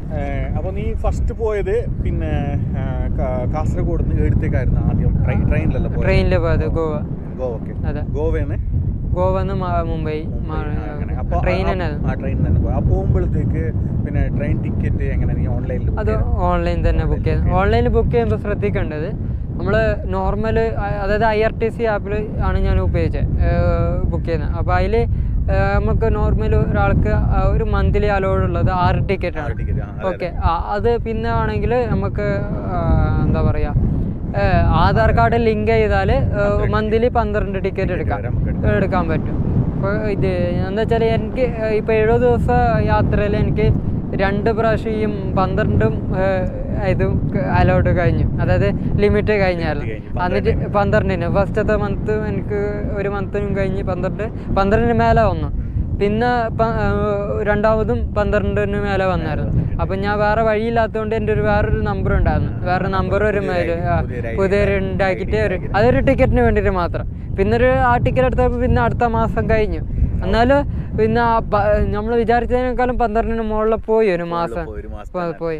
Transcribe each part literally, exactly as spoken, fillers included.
അപ്പോൾ നീ ഫസ്റ്റ് പോയത് പിന്നെ കാസർഗോഡ് നിന്ന് എടുത്തേക്കായിരുന്നു ആദ്യം ട്രെയിനിലല്ല ട്രെയിനിൽ പോയത് ഗോവ ഗോവ ഓക്കെ അതെ ഗോവന്ന് ഗോവന്ന് മുംബൈ ട്രെയിൻ തന്നെ ട്രെയിൻ തന്നെ പോയി ആ പോകുമ്പോഴത്തേക്ക് പിന്നെ ട്രെയിൻ ടിക്കറ്റ് എങ്ങനെ നീ ഓൺലൈനിൽ അത് ഓൺലൈൻ തന്നെ ബുക്ക് ചെയ്ത് ഓൺലൈനിൽ ബുക്ക് ചെയ്യുമ്പോൾ ശ്രദ്ധിക്കേണ്ടത് നമ്മൾ നോർമൽ അതായത് ഐ ആർ ടി സി ആപ്പിൽ ആണ് ഞാൻ ഉപയോഗിച്ചത് ബുക്ക് ചെയ്യുന്നത് അപ്പോൾ അതിൽ നമുക്ക് നോർമൽ ഒരാൾക്ക് ഒരു മന്ത്ലി അലോഡ് ഉള്ളത് ആറ് ടിക്കറ്റാണ് ഓക്കെ അത് പിന്നെ ആണെങ്കിൽ നമുക്ക് എന്താ പറയുക ആധാർ കാർഡ് ലിങ്ക് ചെയ്താൽ മന്ത്ലി പന്ത്രണ്ട് ടിക്കറ്റ് എടുക്കാം എടുക്കാൻ പറ്റും. അപ്പോൾ ഇത് എന്താ വെച്ചാൽ എനിക്ക് ഇപ്പോൾ എഴുപത് ദിവസം യാത്രയിൽ എനിക്ക് രണ്ട് പ്രാവശ്യം ഈ പന്ത്രണ്ടും ഇതും അലോട്ട് കഴിഞ്ഞു, അതായത് ലിമിറ്റ് കഴിഞ്ഞായിരുന്നു. എന്നിട്ട് പന്ത്രണ്ടിന് ഫസ്റ്റത്തെ മന്ത് എനിക്ക് ഒരു മന്തിനും കഴിഞ്ഞ് പന്ത്രണ്ട് പന്ത്രണ്ടിന് മേലെ വന്നു. പിന്നെ രണ്ടാമതും പന്ത്രണ്ടിന് മേലെ വന്നായിരുന്നു. അപ്പം ഞാൻ വേറെ വഴിയില്ലാത്തതുകൊണ്ട് എൻ്റെ ഒരു വേറൊരു നമ്പർ ഉണ്ടായിരുന്നു, വേറെ നമ്പർ ഒരു മേല് പുതിയൊരു ഉണ്ടാക്കിയിട്ട് ഒരു അതൊരു ടിക്കറ്റിന് വേണ്ടിയിട്ട് മാത്രം. പിന്നെ ഒരു ആ ടിക്കറ്റ് എടുത്തപ്പോൾ പിന്നെ അടുത്ത മാസം കഴിഞ്ഞു. എന്നാലും പിന്നെ നമ്മൾ വിചാരിച്ചതിനേക്കാളും പന്ത്രണ്ടിന് മുകളിൽ പോയി ഒരു മാസം പോയി.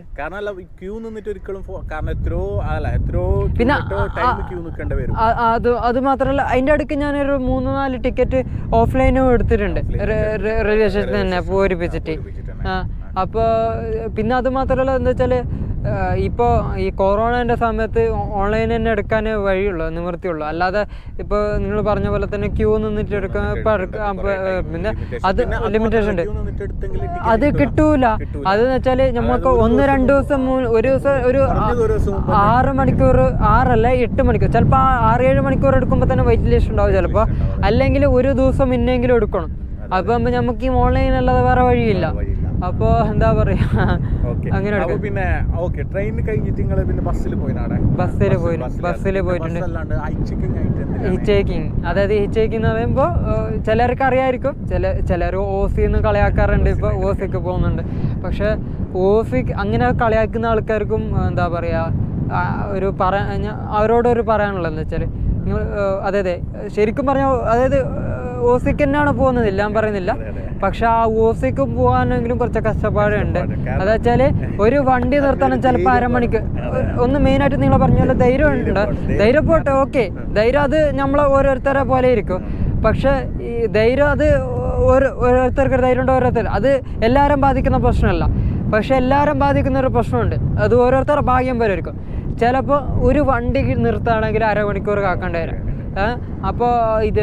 പിന്നെ അത് അത് മാത്രമല്ല അതിൻ്റെ അടുക്ക് ഞാനൊരു മൂന്ന് നാല് ടിക്കറ്റ് ഓഫ്ലൈനും എടുത്തിട്ടുണ്ട് റെയിൽവേ സ്റ്റേഷനിൽ തന്നെ പൂരിപ്പിച്ചിട്ട്. അപ്പോൾ പിന്നെ അത് മാത്രമല്ല എന്താ വെച്ചാൽ ഇപ്പോൾ ഈ കൊറോണേൻ്റെ സമയത്ത് ഓൺലൈൻ തന്നെ എടുക്കാൻ വഴിയുള്ളൂ, നിവൃത്തിയുള്ളൂ. അല്ലാതെ ഇപ്പോൾ നിങ്ങൾ പറഞ്ഞ പോലെ തന്നെ ക്യൂ നിന്നിട്ട് എടുക്കാൻ പിന്നെ അത് ലിമിറ്റേഷൻ ഉണ്ട്, അത് കിട്ടൂല. അതെന്ന് വെച്ചാൽ നമുക്ക് ഒന്ന് രണ്ട് ദിവസം ഒരു ദിവസം ഒരു ആറ് മണിക്കൂർ ആറല്ല എട്ട് മണിക്കൂർ ചിലപ്പോൾ ആറ് ഏഴ് മണിക്കൂർ എടുക്കുമ്പോൾ തന്നെ വെയിറ്റ് ലിസ്റ്റ് ഉണ്ടാവും ചിലപ്പോൾ, അല്ലെങ്കിൽ ഒരു ദിവസം മുന്നെങ്കിലും എടുക്കണം. അപ്പം നമുക്ക് ഈ ഓൺലൈൻ അല്ലാതെ വേറെ വഴിയില്ല. അപ്പോൾ എന്താ പറയാ അങ്ങനെ പിന്നെ ട്രെയിൻ കഴിഞ്ഞിട്ട് പിന്നെ ബസ്സിൽ പോയിനാടെ ബസ്സിൽ പോയി ബസ്സിൽ പോയിട്ടുണ്ട്. ഹിച്ചേക്കിങ്, അതായത് ഹിച്ചേക്കിങ് എന്ന് പറയുമ്പോൾ ചിലർക്ക് അറിയായിരിക്കും, ചില ചിലർ ഓസിന്ന് കളിയാക്കാറുണ്ട്, ഇപ്പോൾ ഓസിക്ക് പോകുന്നുണ്ട്. പക്ഷെ ഓസി അങ്ങനെ കളിയാക്കുന്ന ആൾക്കാർക്കും എന്താ പറയുക ഒരു പറയാ അവരോടൊരു പറയാനുള്ളത് എന്താ വെച്ചാൽ നിങ്ങൾ അതെ ശരിക്കും പറഞ്ഞാൽ അതായത് ഓസിക്ക് തന്നെയാണ് പോകുന്നത്, ഇല്ല ഞാൻ പറയുന്നില്ല. പക്ഷെ ആ ഓസിക്ക് പോകാനെങ്കിലും കുറച്ച് കഷ്ടപ്പാടുണ്ട്. അതെന്ന് വെച്ചാൽ ഒരു വണ്ടി നിർത്താനും ചിലപ്പോൾ അരമണിക്ക് ഒന്ന് മെയിനായിട്ട് നിങ്ങൾ പറഞ്ഞ പോലെ ധൈര്യം ഉണ്ട്, ധൈര്യം പോട്ടെ ഓക്കെ, ധൈര്യം അത് നമ്മളെ ഓരോരുത്തരെ പോലെ ഇരിക്കും. പക്ഷെ ഈ ധൈര്യം അത് ഓരോരുത്തർക്ക് ധൈര്യം ഉണ്ട്, ഓരോരുത്തർ അത് എല്ലാവരും ബാധിക്കുന്ന പ്രശ്നമല്ല. പക്ഷെ എല്ലാവരും ബാധിക്കുന്ന ഒരു പ്രശ്നമുണ്ട്, അത് ഓരോരുത്തരുടെ ഭാഗ്യം പോലെ ഇരിക്കും. ചിലപ്പോൾ ഒരു വണ്ടി നിർത്തുകയാണെങ്കിൽ അരമണിക്കൂർ കാക്കേണ്ടി വരും. അപ്പോൾ ഇത്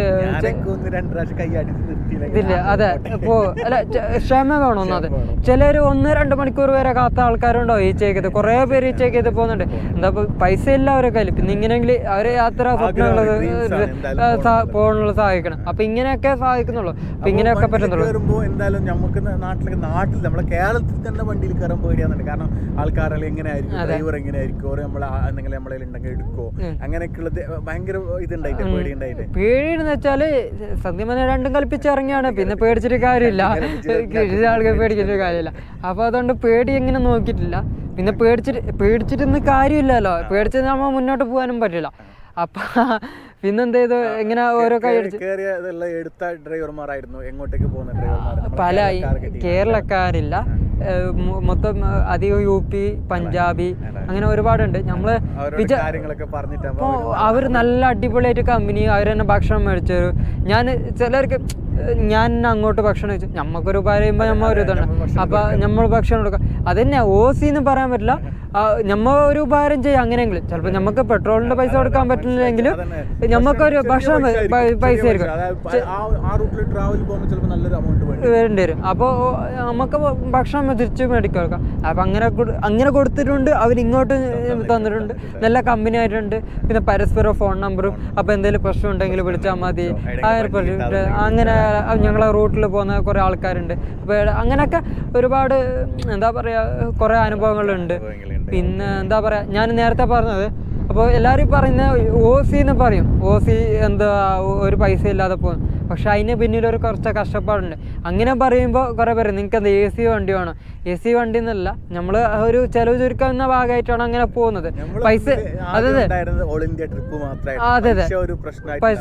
ഇതില്ല അതെ ഇപ്പോൾ അല്ല ക്ഷമ വേണം ഒന്നത്. ചിലർ ഒന്ന് രണ്ട് മണിക്കൂർ വരെ കാത്ത ആൾക്കാരുണ്ടോ ഈ ചേക്കത്, കുറേ പേര് ഈ ചേക്കത് പോകുന്നുണ്ട്. എന്താ പൈസ ഇല്ല അവരെ കയ്യിൽ, പിന്നെ ഇങ്ങനെയെങ്കിൽ അവരെ യാത്ര സ്വപ്നങ്ങൾ പോകാനുള്ള സഹായിക്കണം. അപ്പൊ ഇങ്ങനെയൊക്കെ സാധിക്കുന്നുള്ളൂ, അപ്പൊ ഇങ്ങനെയൊക്കെ പറ്റുന്നുള്ളൂ. എന്തായാലും നമുക്ക് നാട്ടിലേക്ക് നാട്ടിൽ നമ്മളെ കേരളത്തിൽ തന്നെ വണ്ടിയിൽ കയറാൻ പേടിയാന്നുണ്ട്. കാരണം ആൾക്കാരെല്ലാം എങ്ങനെയായിരിക്കും, ഡ്രൈവർ എങ്ങനെയായിരിക്കും, ഓരോ നമ്മളെ എന്തെങ്കിലും നമ്മളെ ഉണ്ടെങ്കിൽ എടുക്കോ, അങ്ങനെയൊക്കെയുള്ള ഭയങ്കര ഇതുണ്ടായിട്ട് പേടിയെന്ന് വെച്ചാല് സത്യം പറഞ്ഞാൽ രണ്ടും കൽപ്പിച്ച് ഇറങ്ങിയാണ്, പിന്നെ പേടിച്ചിട്ട് കാര്യമില്ല, ആൾക്കാർ പേടിച്ചിട്ട് കാര്യമില്ല. അപ്പൊ അതുകൊണ്ട് പേടി എങ്ങനെ നോക്കിയിട്ടില്ല. പിന്നെ പേടിച്ചിട്ട് പേടിച്ചിട്ടൊന്നും കാര്യമില്ലല്ലോ, പേടിച്ചിട്ട് നമ്മൾ മുന്നോട്ട് പോകാനും പറ്റില്ല. അപ്പൊ പിന്നെന്ത് ചെയ്തു ഇങ്ങനെ ഓരോ കൈ പല കേരളക്കാരില്ല, മൊത്തം അധികം യു പി പഞ്ചാബി അങ്ങനെ ഒരുപാടുണ്ട്. നമ്മള് അവർ നല്ല അടിപൊളിയായിട്ട് കമ്പനി അവർ തന്നെ ഭക്ഷണം മേടിച്ചു തരും. ഞാൻ ചിലർക്ക് ഞാൻ അങ്ങോട്ട് ഭക്ഷണം കഴിച്ചു, നമ്മക്കൊരു പറയുമ്പോൾ നമ്മ ഒരു ഇതാണ്, അപ്പൊ നമ്മൾ ഭക്ഷണം കൊടുക്കാം. അത് തന്നെ ഓസിന്ന് പറയാൻ പറ്റില്ല, നമ്മ ഒരു ഉപകാരം ചെയ്യാം. അങ്ങനെയെങ്കിലും ചിലപ്പോൾ നമുക്ക് പെട്രോളിന്റെ പൈസ കൊടുക്കാൻ പറ്റില്ലെങ്കിലും നമുക്കൊരു ഭക്ഷണം പൈസ ആയിരിക്കും വേണ്ടി വരും. അപ്പോൾ നമുക്ക് ഭക്ഷണം തിരിച്ചു മേടിക്കാൻ കൊടുക്കാം. അപ്പം അങ്ങനെ അങ്ങനെ കൊടുത്തിട്ടുണ്ട്, അവരിങ്ങോട്ട് തന്നിട്ടുണ്ട്, നല്ല കമ്പനി ആയിട്ടുണ്ട്. പിന്നെ പരസ്പരം ഫോൺ നമ്പറും, അപ്പോൾ എന്തെങ്കിലും പ്രശ്നം ഉണ്ടെങ്കിൽ വിളിച്ചാൽ മതി. അങ്ങനെ ഞങ്ങളെ റൂട്ടിൽ പോകുന്ന കുറേ ആൾക്കാരുണ്ട്. അപ്പോൾ അങ്ങനെയൊക്കെ ഒരുപാട് എന്താ പറയുക കുറേ അനുഭവങ്ങളുണ്ട്. പിന്നെ എന്താ പറയുക ഞാൻ നേരത്തെ പറഞ്ഞത് അപ്പോൾ എല്ലാവരും പറയുന്ന ഒ സി എന്ന് പറയും, ഒ സി എന്താ ഒരു പൈസ ഇല്ലാതെ പോകും. പക്ഷെ അതിന് പിന്നിൽ ഒരു കുറച്ച് കഷ്ടപ്പാടുണ്ട്. അങ്ങനെ പറയുമ്പോൾ കുറേ പേര് നിങ്ങൾക്ക് അത് എ സി വണ്ടി വേണം. എ സി വണ്ടി എന്നല്ല, നമ്മൾ ഒരു ചെലവ് ചുരുക്കാവുന്ന ഭാഗമായിട്ടാണ് അങ്ങനെ പോകുന്നത്. പൈസ അതെ അതെ അതെ അതെ പൈസ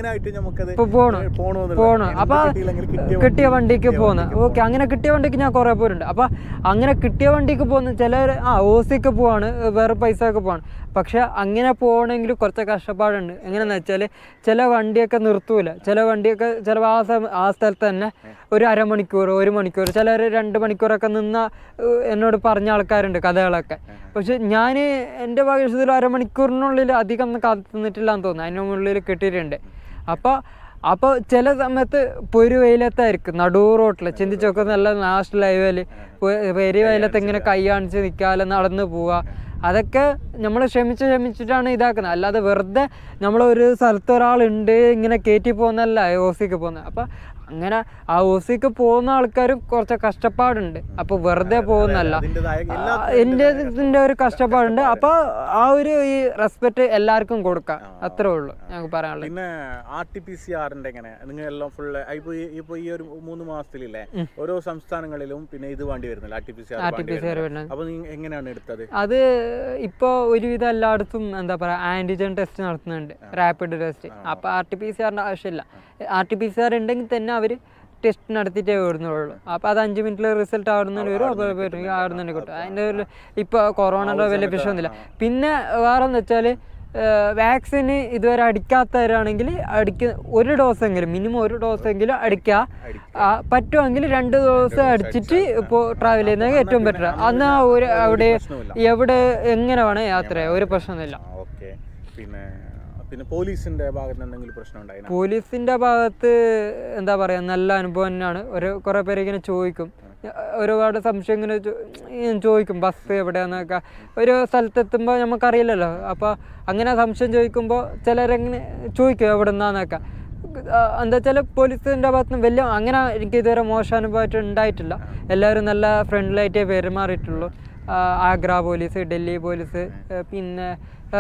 ഇപ്പോൾ പോകണം പോകണം അപ്പോൾ കിട്ടിയ വണ്ടിക്ക് പോകുന്നത്. ഓക്കെ, അങ്ങനെ കിട്ടിയ വണ്ടിക്ക് ഞാൻ കുറേ പേരുണ്ട്. അപ്പോൾ അങ്ങനെ കിട്ടിയ വണ്ടിക്ക് പോകുന്ന ചിലർ ആ ഒ സിക്ക് പോവാണ്, വേറെ പൈസ ഒക്കെ പോവാണ്. പക്ഷെ അങ്ങനെ പോകണമെങ്കിൽ കുറച്ച് കഷ്ടപ്പാടുണ്ട്. എങ്ങനെയാണെന്ന് വെച്ചാൽ ചില വണ്ടിയൊക്കെ നിർത്തൂല. ചില വണ്ടിയൊക്കെ ചിലപ്പോൾ ആ സമയം ആ സ്ഥലത്ത് തന്നെ ഒരു അരമണിക്കൂർ ഒരു മണിക്കൂർ ചിലർ രണ്ട് മണിക്കൂറൊക്കെ നിന്ന എന്നോട് പറഞ്ഞ ആൾക്കാരുണ്ട് കഥകളൊക്കെ. പക്ഷെ ഞാൻ എൻ്റെ ഭാഗ്യത്തിൽ അരമണിക്കൂറിനുള്ളിൽ അധികം ഒന്നും കാത്തു നിന്നിട്ടില്ല എന്ന് തോന്നുന്നു. അതിൻ്റെ മുകളിൽ കിട്ടിയിട്ടുണ്ട്. അപ്പോൾ അപ്പോൾ ചില സമയത്ത് പൊരു വെയിലത്തായിരിക്കും നടൂ റോട്ടിൽ ചിന്തിച്ചൊക്കെ നല്ല ലാസ്റ്റ് ലൈവിൽ പെരു വെയിലത്ത് ഇങ്ങനെ കൈ കാണിച്ച് നിൽക്കാതെ നടന്ന് പോവുക. അതൊക്കെ നമ്മൾ ക്ഷമിച്ച് ക്ഷമിച്ചിട്ടാണ് ഇതാക്കുന്നത്. അല്ലാതെ വെറുതെ നമ്മളൊരു സ്ഥലത്ത് ഒരാളുണ്ട് ഇങ്ങനെ കയറ്റി പോകുന്നതല്ല ഒ സിക്ക് പോകുന്നത്. അപ്പം അങ്ങനെ ആ ഒ സിക്ക് പോകുന്ന ആൾക്കാരും കുറച്ച് കഷ്ടപ്പാടുണ്ട്. അപ്പോൾ വെറുതെ പോകുന്നതല്ല, എൻ്റെ ഇതിൻ്റെ ഒരു കഷ്ടപ്പാടുണ്ട്. അപ്പോൾ ആ ഒരു ഈ റെസ്പെക്ട് എല്ലാവർക്കും കൊടുക്കാം, അത്രേ ഉള്ളൂ ഞങ്ങൾക്ക് പറയാനുള്ളത്. പിന്നെ ആർ ടി പി സി ആറിന്റെ എങ്ങനെ നിങ്ങൾ എല്ലാം ഫുള്ള് ഇപ്പോൾ ഇപ്പോൾ ഈ ഒരു മൂന്ന് മാസത്തിലില്ലേ ഓരോ സംസ്ഥാനങ്ങളിലും പിന്നെ ഇത് വേണ്ടി വരുന്നില്ല R T P C R വേണ്ടി വരുന്നത്. അപ്പോൾ നിങ്ങൾ എങ്ങനെയാണ് എടുത്തത്? അത് ഇപ്പോൾ ഒരുവിധം എല്ലായിടത്തും എന്താ പറയുക ആൻറ്റിജൻ ടെസ്റ്റ് നടത്തുന്നുണ്ട്, റാപ്പിഡ് ടെസ്റ്റ്. അപ്പോൾ ആർ ടി പി സി ആറിൻ്റെ ആവശ്യമില്ല. R T P C R ഉണ്ടെങ്കിൽ തന്നെ അവർ ടെസ്റ്റ് നടത്തിയിട്ടേ വരുന്നുള്ളൂ. അപ്പോൾ അത് അഞ്ച് മിനിറ്റിൽ റിസൾട്ട് ആവുന്നതിന് വരും. അപ്പോൾ ആവുന്ന തന്നെ കിട്ടും. അതിൻ്റെ ഒരു ഇപ്പോൾ കൊറോണയുടെ വലിയ വിഷയമൊന്നുമില്ല. പിന്നെ വേറെ എന്ന് വെച്ചാൽ വാക്സിന് ഇതുവരെ അടിക്കാത്തവരാണെങ്കിൽ അടിക്ക ഒരു ഡോസെങ്കിലും മിനിമം ഒരു ഡോസെങ്കിലും അടിക്കുക. പറ്റുമെങ്കിൽ രണ്ട് ഡോസ് അടിച്ചിട്ട് ഇപ്പോൾ ട്രാവൽ ചെയ്യുന്നത് ഏറ്റവും ബെറ്റർ. അന്ന് ഒരു അവിടെ എവിടെ എങ്ങനെ വേണം യാത്ര, ഒരു പ്രശ്നമൊന്നുമില്ല. പിന്നെ പിന്നെ പോലീസിന്റെ ഭാഗത്ത് എന്തെങ്കിലും പ്രശ്നം ഉണ്ടായി? പോലീസിന്റെ ഭാഗത്ത് എന്താ പറയാ നല്ല അനുഭവം തന്നെയാണ്. ഒരു കുറെ പേര് ഇങ്ങനെ ചോദിക്കും, ഒരുപാട് സംശയം ഇങ്ങനെ ചോദിക്കും ബസ് എവിടെയാന്നൊക്കെ. ഒരു സ്ഥലത്തെത്തുമ്പോൾ നമുക്കറിയില്ലല്ലോ. അപ്പോൾ അങ്ങനെ സംശയം ചോദിക്കുമ്പോൾ ചിലരെങ്ങനെ ചോദിക്കും എവിടെ നിന്നാന്നൊക്കെ. എന്താ വെച്ചാൽ പോലീസിൻ്റെ ഭാഗത്ത് നിന്ന് വലിയ അങ്ങനെ എനിക്ക് ഇതുവരെ മോശം അനുഭവമായിട്ട് ഉണ്ടായിട്ടില്ല. എല്ലാവരും നല്ല ഫ്രണ്ട്ലിയായിട്ടേ പെരുമാറിയിട്ടുള്ളൂ. ആഗ്ര പോലീസ്, ഡൽഹി പോലീസ്, പിന്നെ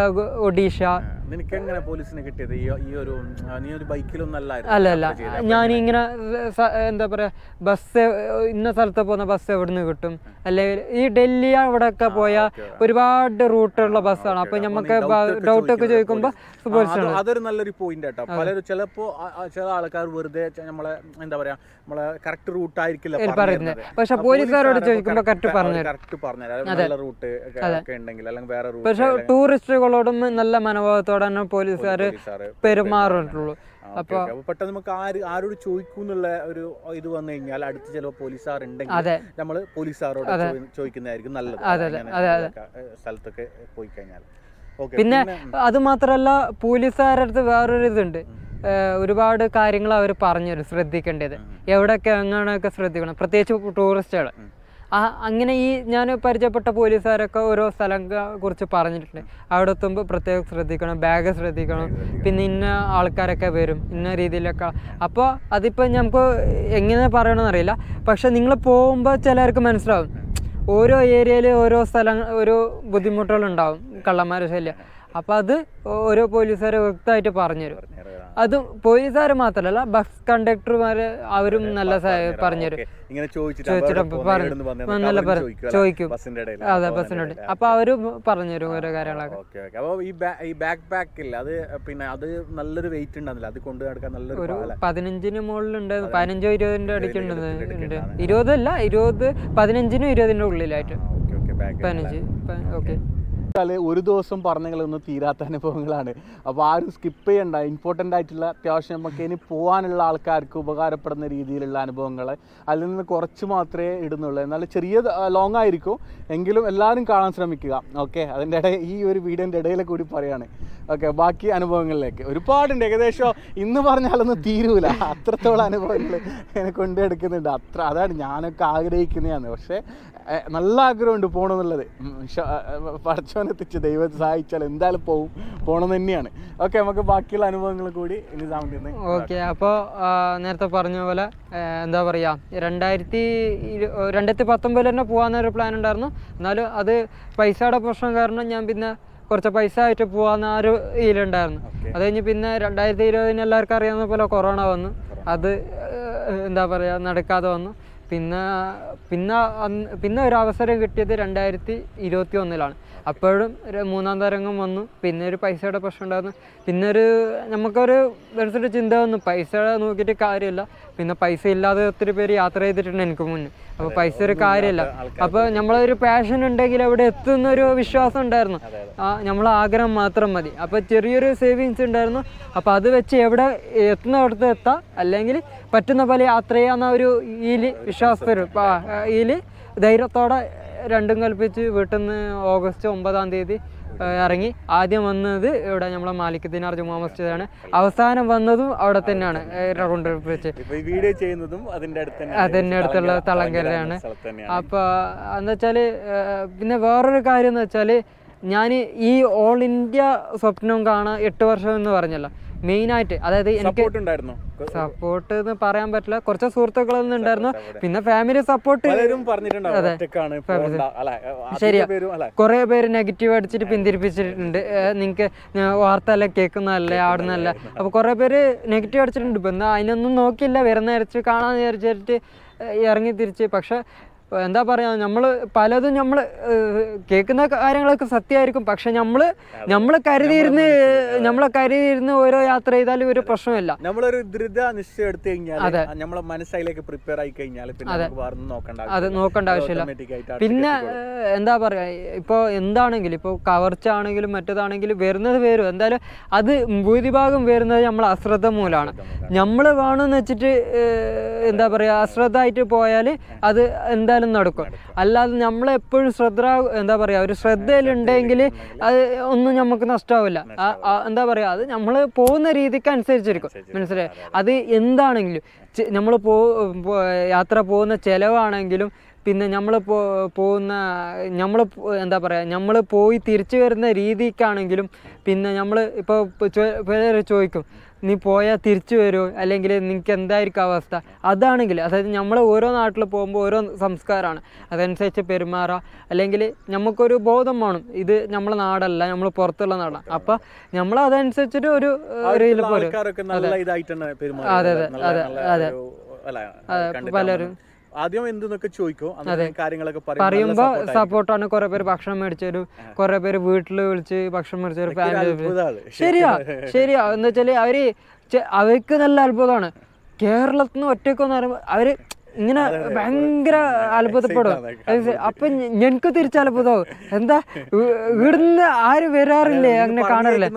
ഒഡീഷ. നിനക്ക് എങ്ങനെ പോലീസിനെ കിട്ടിയത്? ഈ ഒരു നീ ഒരു ബൈക്കിലൊന്നും അല്ല അല്ല ഞാനിങ്ങനെ എന്താ പറയാ ബസ് ഇന്ന സ്ഥലത്ത് പോകുന്ന ബസ് എവിടെ നിന്ന് കിട്ടും, അല്ലെങ്കിൽ ഈ ഡൽഹി അവിടെയൊക്കെ പോയാൽ ഒരുപാട് റൂട്ടുള്ള ബസ്സാണ്. അപ്പൊ നമുക്ക് ഡൗട്ട് ഒക്കെ ചോദിക്കുമ്പോൾ അതൊരു നല്ലൊരു പോയിന്റ് കേട്ടോ. പലരും ചിലപ്പോ ചില ആൾക്കാർ വെറുതെ നമ്മളെ എന്താ പറയാ നമ്മളെ കറക്റ്റ് റൂട്ട് ആയിരിക്കില്ല പറയുന്നത്. പക്ഷെ പോലീസുകാരോട് ചോദിക്കുമ്പോൾ കറക്റ്റ് പറഞ്ഞു കറക്റ്റ് പറഞ്ഞുതരാം റൂട്ട് ഒക്കെ ഉണ്ടെങ്കിൽ അല്ലെങ്കിൽ വേറെ റൂട്ട്. പക്ഷെ ടൂറിസ്റ്റുകളോടും നല്ല മനോഭാവത്തോടെ തന്നെ പോലീസുകാർ പെരുമാറിയിട്ടുള്ളൂ. അപ്പൊ പെട്ടെന്ന് നമുക്ക് ആര് ആരോട് ചോദിക്കൂന്നുള്ള ഒരു ഇത് വന്നു കഴിഞ്ഞാൽ അടുത്ത് ചിലപ്പോൾ പോലീസുകാരുണ്ടെങ്കിൽ നമ്മള് പോലീസുകാരോട് ചോദിക്കുന്നതായിരിക്കും നല്ലത് സ്ഥലത്തൊക്കെ പോയി കഴിഞ്ഞാൽ. പിന്നെ അത് മാത്രല്ല പോലീസുകാരുടെ അടുത്ത് വേറൊരു ഇതുണ്ട്, ഒരുപാട് കാര്യങ്ങൾ അവർ പറഞ്ഞുതരും ശ്രദ്ധിക്കേണ്ടത്, എവിടെയൊക്കെ എങ്ങനെയൊക്കെ ശ്രദ്ധിക്കണം, പ്രത്യേകിച്ച് ടൂറിസ്റ്റുകൾ. ആ അങ്ങനെ ഈ ഞാൻ പരിചയപ്പെട്ട പോലീസുകാരൊക്കെ ഓരോ സ്ഥലങ്ങളെ കുറിച്ച് പറഞ്ഞിട്ടുണ്ട്. അവിടെ എത്തുമ്പോൾ പ്രത്യേകം ശ്രദ്ധിക്കണം, ബാഗ് ശ്രദ്ധിക്കണം, പിന്നെ ഇന്ന ആൾക്കാരൊക്കെ വരും ഇന്ന രീതിയിലൊക്കെ. അപ്പോൾ അതിപ്പോൾ നമുക്ക് എങ്ങനെ പറയണമെന്നറിയില്ല. പക്ഷെ നിങ്ങൾ പോകുമ്പോൾ ചിലർക്ക് മനസ്സിലാവും ഓരോ ഏരിയയിൽ ഓരോ സ്ഥലം ഓരോ ബുദ്ധിമുട്ടുകളുണ്ടാവും, കള്ളന്മാരുടെ ശല്യം. അപ്പം അത് ഓരോ പോലീസുകാർ വ്യക്തമായിട്ട് പറഞ്ഞുതരും. അതും പോലീസുകാർ മാത്രമല്ല ബസ് കണ്ടക്ടർമാർ അവരും നല്ല പറഞ്ഞുതരും. നല്ല ചോദിക്കും അതെ ബസ്സിൻ്റെ ഇടയിൽ. അപ്പൊ അവര് പറഞ്ഞുതരും ഓരോ കാര്യങ്ങളൊക്കെ. ഈ ബാക്ക് പാക്കിൽ അത് പിന്നെ അത് നല്ലൊരു വെയിറ്റ് ഉണ്ടെന്നില്ല, അത് കൊണ്ടു നടക്കാൻ നല്ലൊരു ഒരു പതിനഞ്ചിന് മുകളിലുണ്ട്, പതിനഞ്ചോ ഇരുപതിന്റെ അടിക്കുന്നുണ്ട്. ഇരുപതല്ല ഇരുപത് പതിനഞ്ചിനും ഇരുപതിന്റെ ഉള്ളിലായിട്ട് പതിനഞ്ച്. ഓക്കെ, ഒരു ദിവസം പറഞ്ഞങ്ങളൊന്നും തീരാത്ത അനുഭവങ്ങളാണ്. അപ്പോൾ ആരും സ്കിപ്പ് ചെയ്യണ്ട. ഇമ്പോർട്ടൻ്റ് ആയിട്ടുള്ള അത്യാവശ്യം നമുക്ക് ഇനി പോകാനുള്ള ആൾക്കാർക്ക് ഉപകാരപ്പെടുന്ന രീതിയിലുള്ള അനുഭവങ്ങൾ അതിൽ നിന്ന് കുറച്ച് മാത്രമേ ഇടുന്നുള്ളൂ. എന്നാൽ ചെറിയ ലോങ് ആയിരിക്കും എങ്കിലും എല്ലാവരും കാണാൻ ശ്രമിക്കുക. ഓക്കെ, അതിൻ്റെ ഇടയിൽ ഈ ഒരു വീഡിയോൻ്റെ ഇടയിൽ കൂടി പറയാണ്. ഓക്കെ, ബാക്കി അനുഭവങ്ങളിലേക്ക് ഒരുപാടുണ്ട്. ഏകദേശം ഇന്ന് പറഞ്ഞാലൊന്നും തീരൂല, അത്രത്തോളം അനുഭവങ്ങൾ എന്നെ കൊണ്ടെടുക്കുന്നുണ്ട്. അത്ര അതാണ് ഞാനൊക്കെ ആഗ്രഹിക്കുന്നതാണ്. പക്ഷേ നല്ല ആഗ്രഹമുണ്ട് പോകണമെന്നുള്ളത്. പഠിച്ചവനെത്തിച്ച് ദൈവത്തെ സഹായിച്ചാൽ എന്തായാലും പോവും, പോകണം തന്നെയാണ്. ഓക്കെ, നമുക്ക് ബാക്കിയുള്ള അനുഭവങ്ങൾ കൂടി ഇനി സാധിക്കുന്നത്. ഓക്കെ, അപ്പോൾ നേരത്തെ പറഞ്ഞ പോലെ എന്താ പറയുക രണ്ടായിരത്തി രണ്ടായിരത്തി പത്തൊമ്പതിൽ തന്നെ പോകാമെന്നൊരു പ്ലാൻ ഉണ്ടായിരുന്നു. എന്നാലും അത് പൈസയുടെ പ്രശ്നം കാരണം ഞാൻ പിന്നെ കുറച്ച് പൈസ ആയിട്ട് പോകാമെന്ന ആ ഒരു ഇതിലുണ്ടായിരുന്നു. അത് കഴിഞ്ഞ് പിന്നെ രണ്ടായിരത്തി ഇരുപതിന് എല്ലാവർക്കും അറിയാവുന്ന പോലെ കൊറോണ വന്നു. അത് എന്താ പറയുക നടക്കാതെ വന്നു. പിന്നെ പിന്നെ പിന്നെ ഒരു അവസരം കിട്ടിയത് രണ്ടായിരത്തി ഇരുപത്തി ഒന്നിലാണ്. അപ്പോഴും ഒരു മൂന്നാം തരംഗം വന്നു. പിന്നെ ഒരു പൈസയുടെ പ്രശ്നം ഉണ്ടായിരുന്നു. പിന്നെ ഒരു നമുക്കൊരു മനസ്സിലൊരു ചിന്ത വന്നു, പൈസ നോക്കിയിട്ട് കാര്യമില്ല. പിന്നെ പൈസ ഇല്ലാതെ ഒത്തിരി പേര് യാത്ര ചെയ്തിട്ടുണ്ട് എനിക്ക് മുന്നേ. അപ്പോൾ പൈസ ഒരു കാര്യമില്ല. അപ്പോൾ നമ്മളൊരു പാഷൻ ഉണ്ടെങ്കിൽ അവിടെ എത്തുന്നൊരു വിശ്വാസം ഉണ്ടായിരുന്നു. ആ നമ്മളെ ആഗ്രഹം മാത്രം മതി. അപ്പോൾ ചെറിയൊരു സേവിങ്സ് ഉണ്ടായിരുന്നു. അപ്പോൾ അത് വെച്ച് എവിടെ എത്തുന്നിടത്ത് എത്താം, അല്ലെങ്കിൽ പറ്റുന്ന പോലെ യാത്ര ചെയ്യാവുന്ന ഒരു ഇതിൽ വിശ്വാസത്തിൽ ഇതിൽ ധൈര്യത്തോടെ രണ്ടും കൽപ്പിച്ച് വീട്ടിൽ നിന്ന് ഓഗസ്റ്റ് ഒമ്പതാം തീയതി ഇറങ്ങി. ആദ്യം വന്നത് ഇവിടെ നമ്മളെ മാലിക് ദിനാർ ജുമാ മസ്ജിദാണ്. അവസാനം വന്നതും അവിടെ തന്നെയാണ് റൗണ്ട് വെച്ച് വീഡിയോ ചെയ്യുന്നതും അതിൻ്റെ അടുത്തുള്ള തളങ്കരയാണ്. അപ്പോൾ എന്താ വെച്ചാൽ പിന്നെ വേറൊരു കാര്യം എന്ന് വെച്ചാൽ ഞാൻ ഈ ഓൾ ഇന്ത്യ സ്വപ്നം കാണാൻ എട്ട് വർഷം എന്ന് പറഞ്ഞല്ലോ മെയിനായിട്ട്. അതായത് എനിക്ക് സപ്പോർട്ട് എന്ന് പറയാൻ പറ്റില്ല, കുറച്ച് സുഹൃത്തുക്കളൊന്നും ഉണ്ടായിരുന്നു. പിന്നെ ഫാമിലി സപ്പോർട്ട് ശരിയാ. കുറെ പേര് നെഗറ്റീവ് അടിച്ചിട്ട് പിന്തിരിപ്പിച്ചിട്ടുണ്ട്. നിങ്ങൾക്ക് വാർത്ത എല്ലാം കേൾക്കുന്നതല്ലേ ആടുന്നതല്ല. അപ്പോൾ കുറെ പേര് നെഗറ്റീവ് അടിച്ചിട്ടുണ്ട്. ഇപ്പം എന്താ അതിനൊന്നും നോക്കിയില്ല, വരുന്ന ഇറച്ചി കാണാൻ വിചാരിച്ചിട്ട് ഇറങ്ങി തിരിച്ച്. പക്ഷെ എന്താ പറയുക, നമ്മൾ പലതും നമ്മൾ കേൾക്കുന്ന കാര്യങ്ങളൊക്കെ സത്യമായിരിക്കും. പക്ഷെ നമ്മൾ നമ്മൾ കരുതിയിരുന്ന് നമ്മളെ കരുതിയിരുന്ന് ഓരോ യാത്ര ചെയ്താലും ഒരു പ്രശ്നമില്ല. നമ്മളൊരു ദൃഢ നിശ്ചയം എടുത്തു കഴിഞ്ഞാൽ നമ്മളെ മനസ്സിലേക്ക് പ്രിപ്പയർ ആയി കഴിഞ്ഞാൽ അത് നോക്കേണ്ട ആവശ്യമില്ല. പിന്നെ എന്താ പറയുക, ഇപ്പോൾ എന്താണെങ്കിലും ഇപ്പോൾ കവർച്ച ആണെങ്കിലും മറ്റേതാണെങ്കിലും വരുന്നത് വരും. എന്തായാലും അത് ഭൂരിഭാഗം വരുന്നത് നമ്മൾ അശ്രദ്ധ മൂലമാണ്. നമ്മൾ വേണമെന്ന് വെച്ചിട്ട് എന്താ പറയുക അശ്രദ്ധ ആയിട്ട് പോയാൽ അത് എന്താ നടക്കും. അല്ലാതെ നമ്മളെപ്പോഴും ശ്രദ്ധ എന്താ പറയുക ഒരു ശ്രദ്ധയിലുണ്ടെങ്കിൽ അത് ഒന്നും നമുക്ക് നഷ്ടമാവില്ല. എന്താ പറയുക അത് നമ്മൾ പോകുന്ന രീതിക്ക് അനുസരിച്ചിരിക്കും. മനസ്സിലായി? അത് എന്താണെങ്കിലും നമ്മൾ പോ യാത്ര പോകുന്ന ചിലവാണെങ്കിലും പിന്നെ നമ്മൾ പോ പോകുന്ന നമ്മൾ എന്താ പറയുക നമ്മൾ പോയി തിരിച്ചു വരുന്ന രീതിക്കാണെങ്കിലും പിന്നെ നമ്മൾ ഇപ്പോൾ പലരും ചോദിക്കും നീ പോയാൽ തിരിച്ചു വരുമോ, അല്ലെങ്കിൽ നിനക്ക് എന്തായിരിക്കും അവസ്ഥ. അതാണെങ്കിൽ അതായത് നമ്മൾ ഓരോ നാട്ടിൽ പോകുമ്പോൾ ഓരോ സംസ്കാരമാണ്, അതനുസരിച്ച് പെരുമാറുക. അല്ലെങ്കിൽ നമുക്കൊരു ബോധം വേണം, ഇത് നമ്മളെ നാടല്ല, നമ്മൾ പുറത്തുള്ള നാടാണ്. അപ്പം നമ്മൾ അതനുസരിച്ചിട്ട് ഒരു രീതിയിൽ പോരും. അതെ അതെ അതെ അതെ പലരും ആദ്യം എന്തെന്നൊക്കെ ചോദിക്കും, കാര്യങ്ങളൊക്കെ പറയുമ്പോ സപ്പോർട്ടാണ്. കുറെ പേര് ഭക്ഷണം മേടിച്ചു, കുറെ പേര് വീട്ടിൽ വിളിച്ച് ഭക്ഷണം മേടിച്ചു. ഫാമിലി ശരിയാ ശരിയാ എന്താ വെച്ചാല് അവര് അവർക്ക് നല്ല അത്ഭുതമാണ്. കേരളത്തിൽ നിന്ന് ഒറ്റയ്ക്കൊന്നും പറയുമ്പോൾ അവര് ഇങ്ങനെ ഭയങ്കര അത്ഭുതപ്പെടും. അപ്പൊ ഞങ്ങൾക്ക് തിരിച്ച് അത്ഭുതമാവും. എന്താ ഇവിടുന്ന് ആരും വരാറില്ലേ, അങ്ങനെ കാണാറില്ലേ?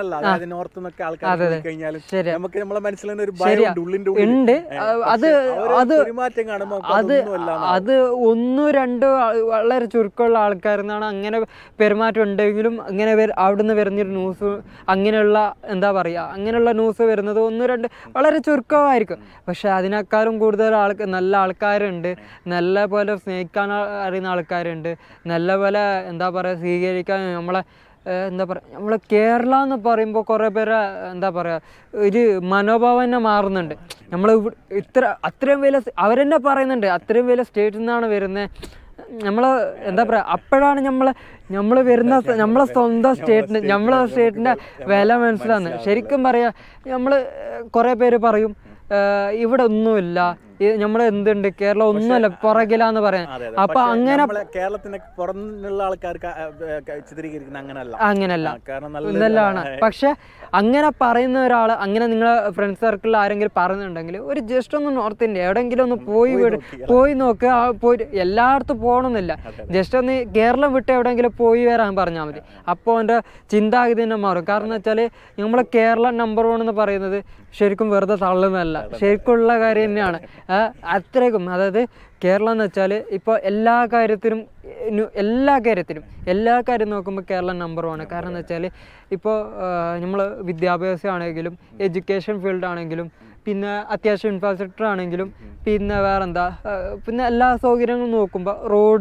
ശരിയാ ഉണ്ട്. അത് അത് അത് അത് ഒന്നോ രണ്ടോ വളരെ ചുരുക്കമുള്ള ആൾക്കാരെന്നാണ് അങ്ങനെ പെരുമാറ്റം ഉണ്ടെങ്കിലും അങ്ങനെ അവിടുന്ന് വരുന്നൊരു ന്യൂസ് അങ്ങനെയുള്ള എന്താ പറയുക അങ്ങനെയുള്ള ന്യൂസ് വരുന്നത് ഒന്നോ രണ്ട് വളരെ ചുരുക്കമായിരിക്കും. പക്ഷെ അതിനേക്കാളും കൂടുതൽ ആൾക്ക് നല്ല ആൾക്കാരുണ്ട്, നല്ല പോലെ സ്നേഹിക്കാൻ അറിയുന്ന ആൾക്കാരുണ്ട്, നല്ല പോലെ എന്താ പറയുക സ്വീകരിക്കാൻ നമ്മളെ എന്താ പറയുക നമ്മളെ കേരള എന്ന് പറയുമ്പോൾ കുറേ പേര് എന്താ പറയുക ഒരു മനോഭാവന മാറുന്നുണ്ട്. നമ്മൾ ഇത്ര അത്രയും വലിയ അവരെന്നെ പറയുന്നുണ്ട് അത്രയും വലിയ സ്റ്റേറ്റിൽ നിന്നാണ് വരുന്നത്. നമ്മൾ എന്താ പറയുക അപ്പോഴാണ് നമ്മൾ നമ്മൾ വരുന്ന നമ്മളെ സ്വന്തം സ്റ്റേറ്റിന് നമ്മളെ സ്റ്റേറ്റിൻ്റെ വില മനസ്സിലാകുന്നത്. ശരിക്കും പറയാ നമ്മൾ കുറേ പേര് പറയും ഇവിടെ ഒന്നുമില്ല, നമ്മൾ എന്തുണ്ട് കേരളം ഒന്നുമല്ല പുറകിലാന്ന് പറയാൻ. അപ്പൊ അങ്ങനെ കേരളത്തിന് പുറന്നുള്ള ആൾക്കാർക്ക് അങ്ങനല്ല നല്ലതാണ്. പക്ഷെ അങ്ങനെ പറയുന്ന ഒരാൾ അങ്ങനെ നിങ്ങളെ ഫ്രണ്ട് സർക്കിളിൽ ആരെങ്കിലും പറയുന്നുണ്ടെങ്കിൽ ഒരു ജസ്റ്റ് ഒന്ന് നോർത്ത് ഇന്ത്യ എവിടെയെങ്കിലും ഒന്ന് പോയി വിട് പോയി നോക്കുക. പോയി എല്ലായിടത്തും പോകണമെന്നില്ല, ജസ്റ്റ് ഒന്ന് കേരളം വിട്ട് എവിടെയെങ്കിലും പോയി വരാൻ പറഞ്ഞാൽ മതി. അപ്പോൾ എൻ്റെ ചിന്താഗതി തന്നെ മാറും. കാരണം എന്ന് വെച്ചാൽ നമ്മളെ കേരളം നമ്പർ വൺ എന്ന് പറയുന്നത് ശരിക്കും വെറുതെ തള്ളുന്നതല്ല, ശരിക്കുള്ള കാര്യം തന്നെയാണ്. അത്രയ്ക്കും അതായത് കേരളം എന്ന് വെച്ചാൽ ഇപ്പോൾ എല്ലാ കാര്യത്തിനും എല്ലാ കാര്യത്തിനും എല്ലാ കാര്യം നോക്കുമ്പോൾ കേരളം നമ്പർ വൺ. കാരണം എന്ന് വെച്ചാൽ ഇപ്പോൾ നമ്മൾ വിദ്യാഭ്യാസം ആണെങ്കിലും എഡ്യൂക്കേഷൻ ഫീൽഡ് ആണെങ്കിലും പിന്നെ അത്യാവശ്യം ഇൻഫ്രാസ്ട്രക്ചർ ആണെങ്കിലും പിന്നെ വേറെന്താ പിന്നെ എല്ലാ സൗകര്യങ്ങളും നോക്കുമ്പോൾ റോഡ്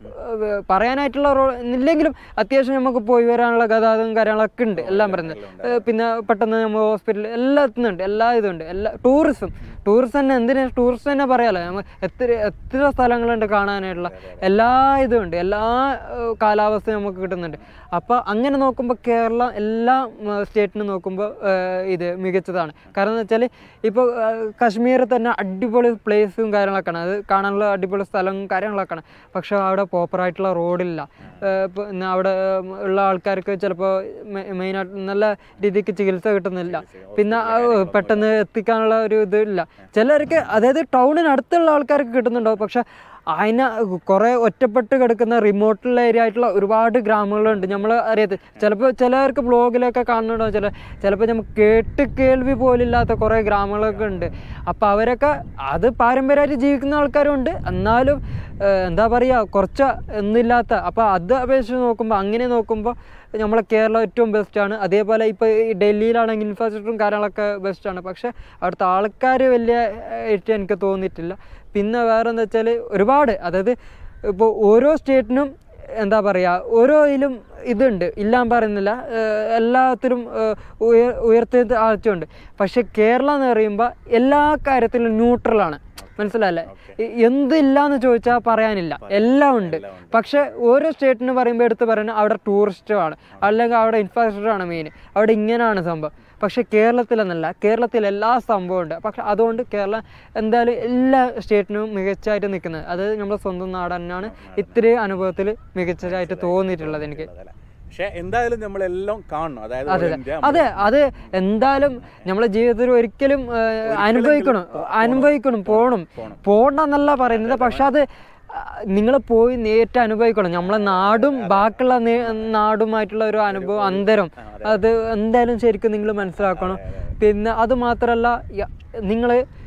പറയാനായിട്ടുള്ള റോഡ് ഇല്ലെങ്കിലും അത്യാവശ്യം നമുക്ക് പോയി വരാനുള്ള ഗതാഗതം കാര്യങ്ങളൊക്കെ ഉണ്ട് എല്ലാം പറയുന്നത്. പിന്നെ പെട്ടെന്ന് നമ്മൾ ഹോസ്പിറ്റൽ എല്ലാം എത്തുന്നുണ്ട്, എല്ലാ ഇതുണ്ട്, എല്ലാ ടൂറിസം ടൂറിസം തന്നെ എന്തിനാ ടൂറിസം തന്നെ പറയാമല്ലോ. നമ്മൾ എത്ര എത്ര സ്ഥലങ്ങളുണ്ട് കാണാനായിട്ടുള്ള, എല്ലാ ഇതും ഉണ്ട്, എല്ലാ കാലാവസ്ഥയും നമുക്ക് കിട്ടുന്നുണ്ട്. അപ്പോൾ അങ്ങനെ നോക്കുമ്പോൾ കേരളം എല്ലാ സ്റ്റേറ്റിനും നോക്കുമ്പോൾ ഇത് മികച്ചതാണ്. കാരണം എന്ന് വെച്ചാൽ ഇപ്പോൾ കശ്മീർ തന്നെ അടിപൊളി പ്ലേസും കാര്യങ്ങളൊക്കെയാണ്, അത് കാണാനുള്ള അടിപൊളി സ്ഥലവും കാര്യങ്ങളൊക്കെയാണ്. പക്ഷേ അവിടെ പ്രോപ്പറായിട്ടുള്ള റോഡില്ല. പിന്നെ അവിടെ ഉള്ള ആൾക്കാർക്ക് ചിലപ്പോൾ മെയിനായിട്ട് നല്ല രീതിക്ക് ചികിത്സ കിട്ടുന്നില്ല. പിന്നെ പെട്ടെന്ന് എത്തിക്കാനുള്ള ഒരു ഇതില്ല ചിലർക്ക്. അതായത് ടൗണിനടുത്തുള്ള ആൾക്കാർക്ക് കിട്ടുന്നുണ്ടാവും, പക്ഷെ അതിന് കുറേ ഒറ്റപ്പെട്ട് കിടക്കുന്ന റിമോട്ടുള്ള ഏരിയ ആയിട്ടുള്ള ഒരുപാട് ഗ്രാമങ്ങളുണ്ട് നമ്മൾ അറിയാത്ത. ചിലപ്പോൾ ചിലർക്ക് ബ്ലോഗിലൊക്കെ കാണുന്നുണ്ടോ, ചില ചിലപ്പോൾ നമുക്ക് കേട്ട് കേൾവി പോലില്ലാത്ത കുറേ ഗ്രാമങ്ങളൊക്കെ ഉണ്ട്. അപ്പോൾ അവരൊക്കെ അത് പാരമ്പര്യമായിട്ട് ജീവിക്കുന്ന ആൾക്കാരുണ്ട്, എന്നാലും എന്താ പറയുക കുറച്ച് ഒന്നുമില്ലാത്ത. അപ്പോൾ അത് അപേക്ഷിച്ച് നോക്കുമ്പോൾ അങ്ങനെ നോക്കുമ്പോൾ നമ്മളെ കേരളം ഏറ്റവും ബെസ്റ്റാണ്. അതേപോലെ ഇപ്പോൾ ഈ ഡൽഹിയിലാണെങ്കിൽ ഇൻഫ്രാസ്ട്രക്ചറും കാര്യങ്ങളൊക്കെ ബെസ്റ്റാണ്. പക്ഷേ അവിടുത്തെ ആൾക്കാർ വലിയ ആയിട്ട് എനിക്ക് തോന്നിയിട്ടില്ല. പിന്നെ വേറെ എന്താ വെച്ചാൽ ഒരുപാട്, അതായത് ഇപ്പോൾ ഓരോ സ്റ്റേറ്റിനും എന്താ പറയുക ഓരോ ഇതിലും ഇതുണ്ട്, ഇല്ലാൻ പറയുന്നില്ല, എല്ലാത്തിലും ഉയർ ഉയർത്തിയ ആഴ്ചയുണ്ട്. പക്ഷെ കേരളം എന്ന് പറയുമ്പോൾ എല്ലാ കാര്യത്തിലും ന്യൂട്രലാണ്, മനസ്സിലായല്ലേ? എന്തില്ലാന്ന് ചോദിച്ചാൽ പറയാനില്ല, എല്ലാം ഉണ്ട്. പക്ഷെ ഓരോ സ്റ്റേറ്റിന് പറയുമ്പോൾ എടുത്ത് പറയുന്നത് അവിടെ ടൂറിസ്റ്റുമാണ്, അല്ലെങ്കിൽ അവിടെ ഇൻഫ്രാസ്ട്രക്ചറാണ് മെയിൻ, അവിടെ ഇങ്ങനെയാണ് സംഭവം. പക്ഷെ കേരളത്തിലെന്നല്ല, കേരളത്തിൽ എല്ലാ സംഭവം ഉണ്ട്. പക്ഷെ അതുകൊണ്ട് കേരളം എന്തായാലും എല്ലാ സ്റ്റേറ്റിനും മികച്ചതായിട്ട് നിൽക്കുന്നത്. അത് നമ്മുടെ സ്വന്തം നാട് തന്നെയാണ് ഇത്രയും അനുഭവത്തിൽ മികച്ചതായിട്ട് തോന്നിയിട്ടുള്ളത് എനിക്ക്. പക്ഷെ എന്തായാലും നമ്മളെല്ലാം കാണണം. അതെ അതെ അത് എന്തായാലും നമ്മളെ ജീവിതത്തിൽ ഒരിക്കലും അനുഭവിക്കണം അനുഭവിക്കണം പോകണം പോകണ്ടെന്നല്ല പറയുന്നത്. പക്ഷെ അത് നിങ്ങൾ പോയി നേരിട്ട് അനുഭവിക്കണം. നമ്മളെ നാടും ബാക്കിയുള്ള നാടുമായിട്ടുള്ള ഒരു അനുഭവം അന്തരം അത് എന്തായാലും ശരിക്കും നിങ്ങൾ മനസ്സിലാക്കണം. പിന്നെ അത് മാത്രമല്ല, നിങ്ങൾ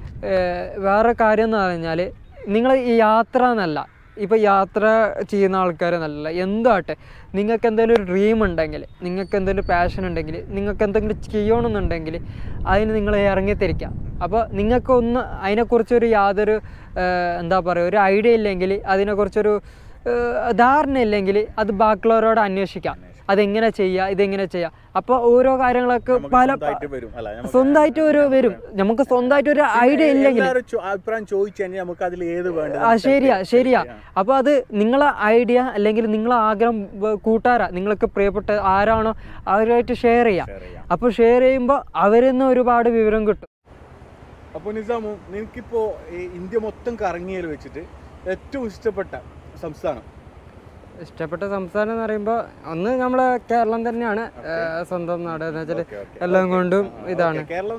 വേറെ കാര്യം എന്ന് പറഞ്ഞാൽ നിങ്ങൾ ഈ യാത്ര എന്നല്ല, ഇപ്പോൾ യാത്ര ചെയ്യുന്ന ആൾക്കാരെന്നല്ല, എന്താട്ടെ നിങ്ങൾക്ക് എന്തെങ്കിലും ഒരു ഡ്രീം ഉണ്ടെങ്കിൽ, നിങ്ങൾക്ക് എന്തെങ്കിലും പാഷൻ ഉണ്ടെങ്കിൽ, നിങ്ങൾക്ക് എന്തെങ്കിലും ചെയ്യണമെന്നുണ്ടെങ്കിൽ അതിന് നിങ്ങൾ ഇറങ്ങിത്തിരിക്കുക. അപ്പോൾ നിങ്ങൾക്കൊന്ന് അതിനെക്കുറിച്ചൊരു യാതൊരു എന്താ പറയുക ഒരു ഐഡിയ ഇല്ലെങ്കിൽ, അതിനെക്കുറിച്ചൊരു ധാരണ ഇല്ലെങ്കിൽ അത് ബാക്കിയുള്ളവരോട് അന്വേഷിക്കാം, അതെങ്ങനെ ചെയ്യുക, ഇതെങ്ങനെ ചെയ്യുക. അപ്പോൾ ഓരോ കാര്യങ്ങളൊക്കെ പല സ്വന്തമായിട്ട് ഒരു വരും. നമുക്ക് സ്വന്തമായിട്ട് ഒരു ഐഡിയ ഇല്ലെങ്കിൽ ആ ശരിയാ ശരിയാ അപ്പോൾ അത് നിങ്ങളെ ഐഡിയ അല്ലെങ്കിൽ നിങ്ങളെ ആഗ്രഹം കൂട്ടാരാ, നിങ്ങൾക്ക് പ്രിയപ്പെട്ട ആരാണോ അവരുമായിട്ട് ഷെയർ ചെയ്യാം. അപ്പോൾ ഷെയർ ചെയ്യുമ്പോൾ അവരിൽ നിന്ന് ഒരുപാട് വിവരം കിട്ടും. അപ്പോൾ നിസാമു, നിനക്കിപ്പോൾ ഇന്ത്യ മൊത്തം കറങ്ങിയതിൽ വെച്ചിട്ട് ഏറ്റവും ഇഷ്ടപ്പെട്ട സംസ്ഥാനം? ഇഷ്ടപ്പെട്ട സംസ്ഥാനം എന്ന് പറയുമ്പോൾ ഒന്ന് നമ്മളെ കേരളം തന്നെയാണ്, സ്വന്തം നാട് എന്ന് വെച്ചാൽ എല്ലാം കൊണ്ടും ഇതാണ്.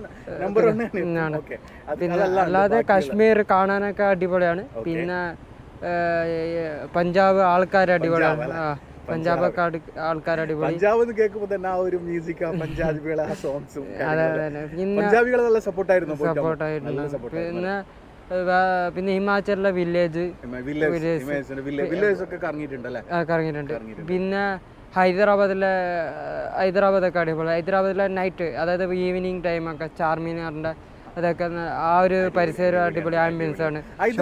പിന്നെ അല്ലാതെ കാശ്മീർ കാണാനൊക്കെ അടിപൊളിയാണ്. പിന്നെ പഞ്ചാബ് ആൾക്കാർ അടിപൊളിയാണ്. ആ പഞ്ചാബൊക്കെ ആൾക്കാർ അടിപൊളി. പിന്നെ സപ്പോർട്ടായിരുന്നു. പിന്നെ പിന്നെ ഹിമാചലിലെ വില്ലേജ് കറങ്ങിയിട്ടുണ്ട്. പിന്നെ ഹൈദരാബാദിലെ ഹൈദരാബാദൊക്കെ അടിപൊളി. ഹൈദരാബാദിലെ നൈറ്റ്, അതായത് ഈവനിങ് ടൈമൊക്കെ ചാർമിനാറിന്റെ അതൊക്കെ ആ ഒരു പരിസരം അടിപൊളി ആംബിയൻസ് ആണ്.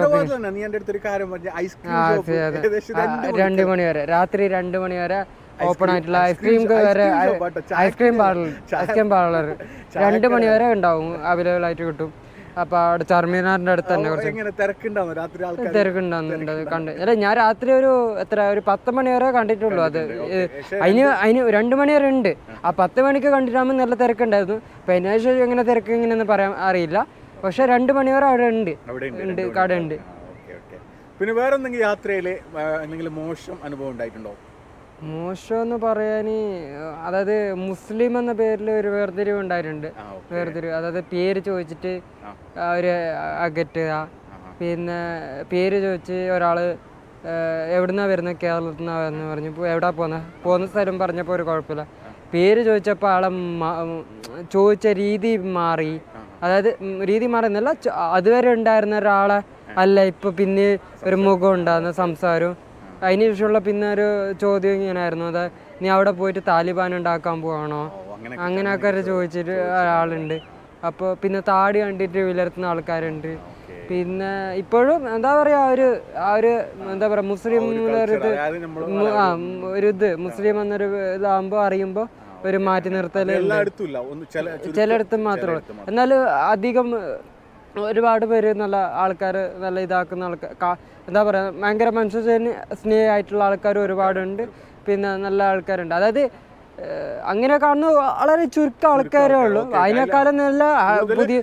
രണ്ട് മണി വരെ രാത്രി രണ്ട് മണി വരെ ഓപ്പൺ ആയിട്ടുള്ള ഐസ്ക്രീം വരെ ഐസ്ക്രീം പാർലർ ഐസ്ക്രീം പാർലർ രണ്ട് മണി വരെ ഉണ്ടാവും, അവൈലബിൾ ആയിട്ട് കിട്ടും. അപ്പൊ അവിടെ ചാർമിനാറിന്റെ അടുത്ത് തന്നെ കുറച്ച് തിരക്കുണ്ടാവുന്നുണ്ട്. കണ്ട് അല്ല ഞാൻ രാത്രി ഒരു എത്ര ഒരു പത്ത് മണി വരെ കണ്ടിട്ടുള്ളൂ. അത് അതിന് അതിന് രണ്ട് മണി വരെ ഉണ്ട്. ആ പത്ത് മണിക്ക് കണ്ടിട്ടാകുമ്പോൾ നല്ല തിരക്കുണ്ടായിരുന്നു. അപ്പൊ അതിനുശേഷം എങ്ങനെ തിരക്ക് എങ്ങനെയെന്ന് പറയാൻ അറിയില്ല. പക്ഷെ രണ്ട് മണി വരെ അവിടെ ഉണ്ട് ഉണ്ട് കട ഉണ്ട്. പിന്നെ വേറെ എന്തെങ്കിലും യാത്രയില് എന്തെങ്കിലും മോശം അനുഭവം ഉണ്ടായിട്ടുണ്ടോ? മോശം എന്ന് പറയാൻ, അതായത് മുസ്ലിം എന്ന പേരിൽ ഒരു വേർതിരിവ് ഉണ്ടായിട്ടുണ്ട്. വേർതിരിവ് അതായത് പേര് ചോദിച്ചിട്ട് അവര് അകറ്റുക. പിന്നെ പേര് ചോദിച്ച് ഒരാൾ എവിടുന്നാ വരുന്നത്, കേരളത്തിൽ നിന്നാ വരുന്നത് പറഞ്ഞു. എവിടാ പോകുന്നത്, പോകുന്ന സ്ഥലം പറഞ്ഞപ്പോൾ ഒരു കുഴപ്പമില്ല. പേര് ചോദിച്ചപ്പോൾ ആളെ ചോദിച്ച രീതി മാറി. അതായത് രീതി മാറുന്നില്ല, അതുവരെ ഉണ്ടായിരുന്ന ഒരാളെ അല്ല ഇപ്പൊ പിന്നെ ഒരു മുഖം ഉണ്ടാകുന്ന സംസാരവും. അതിന് ശേഷമുള്ള പിന്നെ ഒരു ചോദ്യം ഇങ്ങനെയായിരുന്നു, അത് നീ അവിടെ പോയിട്ട് താലിബാൻ ഉണ്ടാക്കാൻ പോവാണോ, അങ്ങനെയൊക്കെ ചോദിച്ചിട്ട് ഒരാളുണ്ട്. അപ്പോൾ പിന്നെ താടി കണ്ടിട്ട് വിലർത്തുന്ന ആൾക്കാരുണ്ട്. പിന്നെ ഇപ്പോഴും എന്താ പറയാ ഒരു ആ ഒരു എന്താ പറയാ മുസ്ലിം ഒരു ആ ഒരു ഇത് മുസ്ലിം എന്നൊരു ഇതാകുമ്പോ അറിയുമ്പോ ഒരു മാറ്റി നിർത്തല് ചിലയിടത്തും മാത്രമേ ഉള്ളൂ. എന്നാലും അധികം ഒരുപാട് പേര് നല്ല ആൾക്കാർ നല്ല ഇതാക്കുന്ന ആൾക്കാർ എന്താ പറയുക ഭയങ്കര മനുഷ്യ സ്നേഹമായിട്ടുള്ള ആൾക്കാർ ഒരുപാടുണ്ട്. പിന്നെ നല്ല ആൾക്കാരുണ്ട്. അതായത് അങ്ങനെ കാണുന്ന വളരെ ചുരുക്കം ആൾക്കാരേ ഉള്ളൂ. അതിനേക്കാളും നല്ല പുതിയ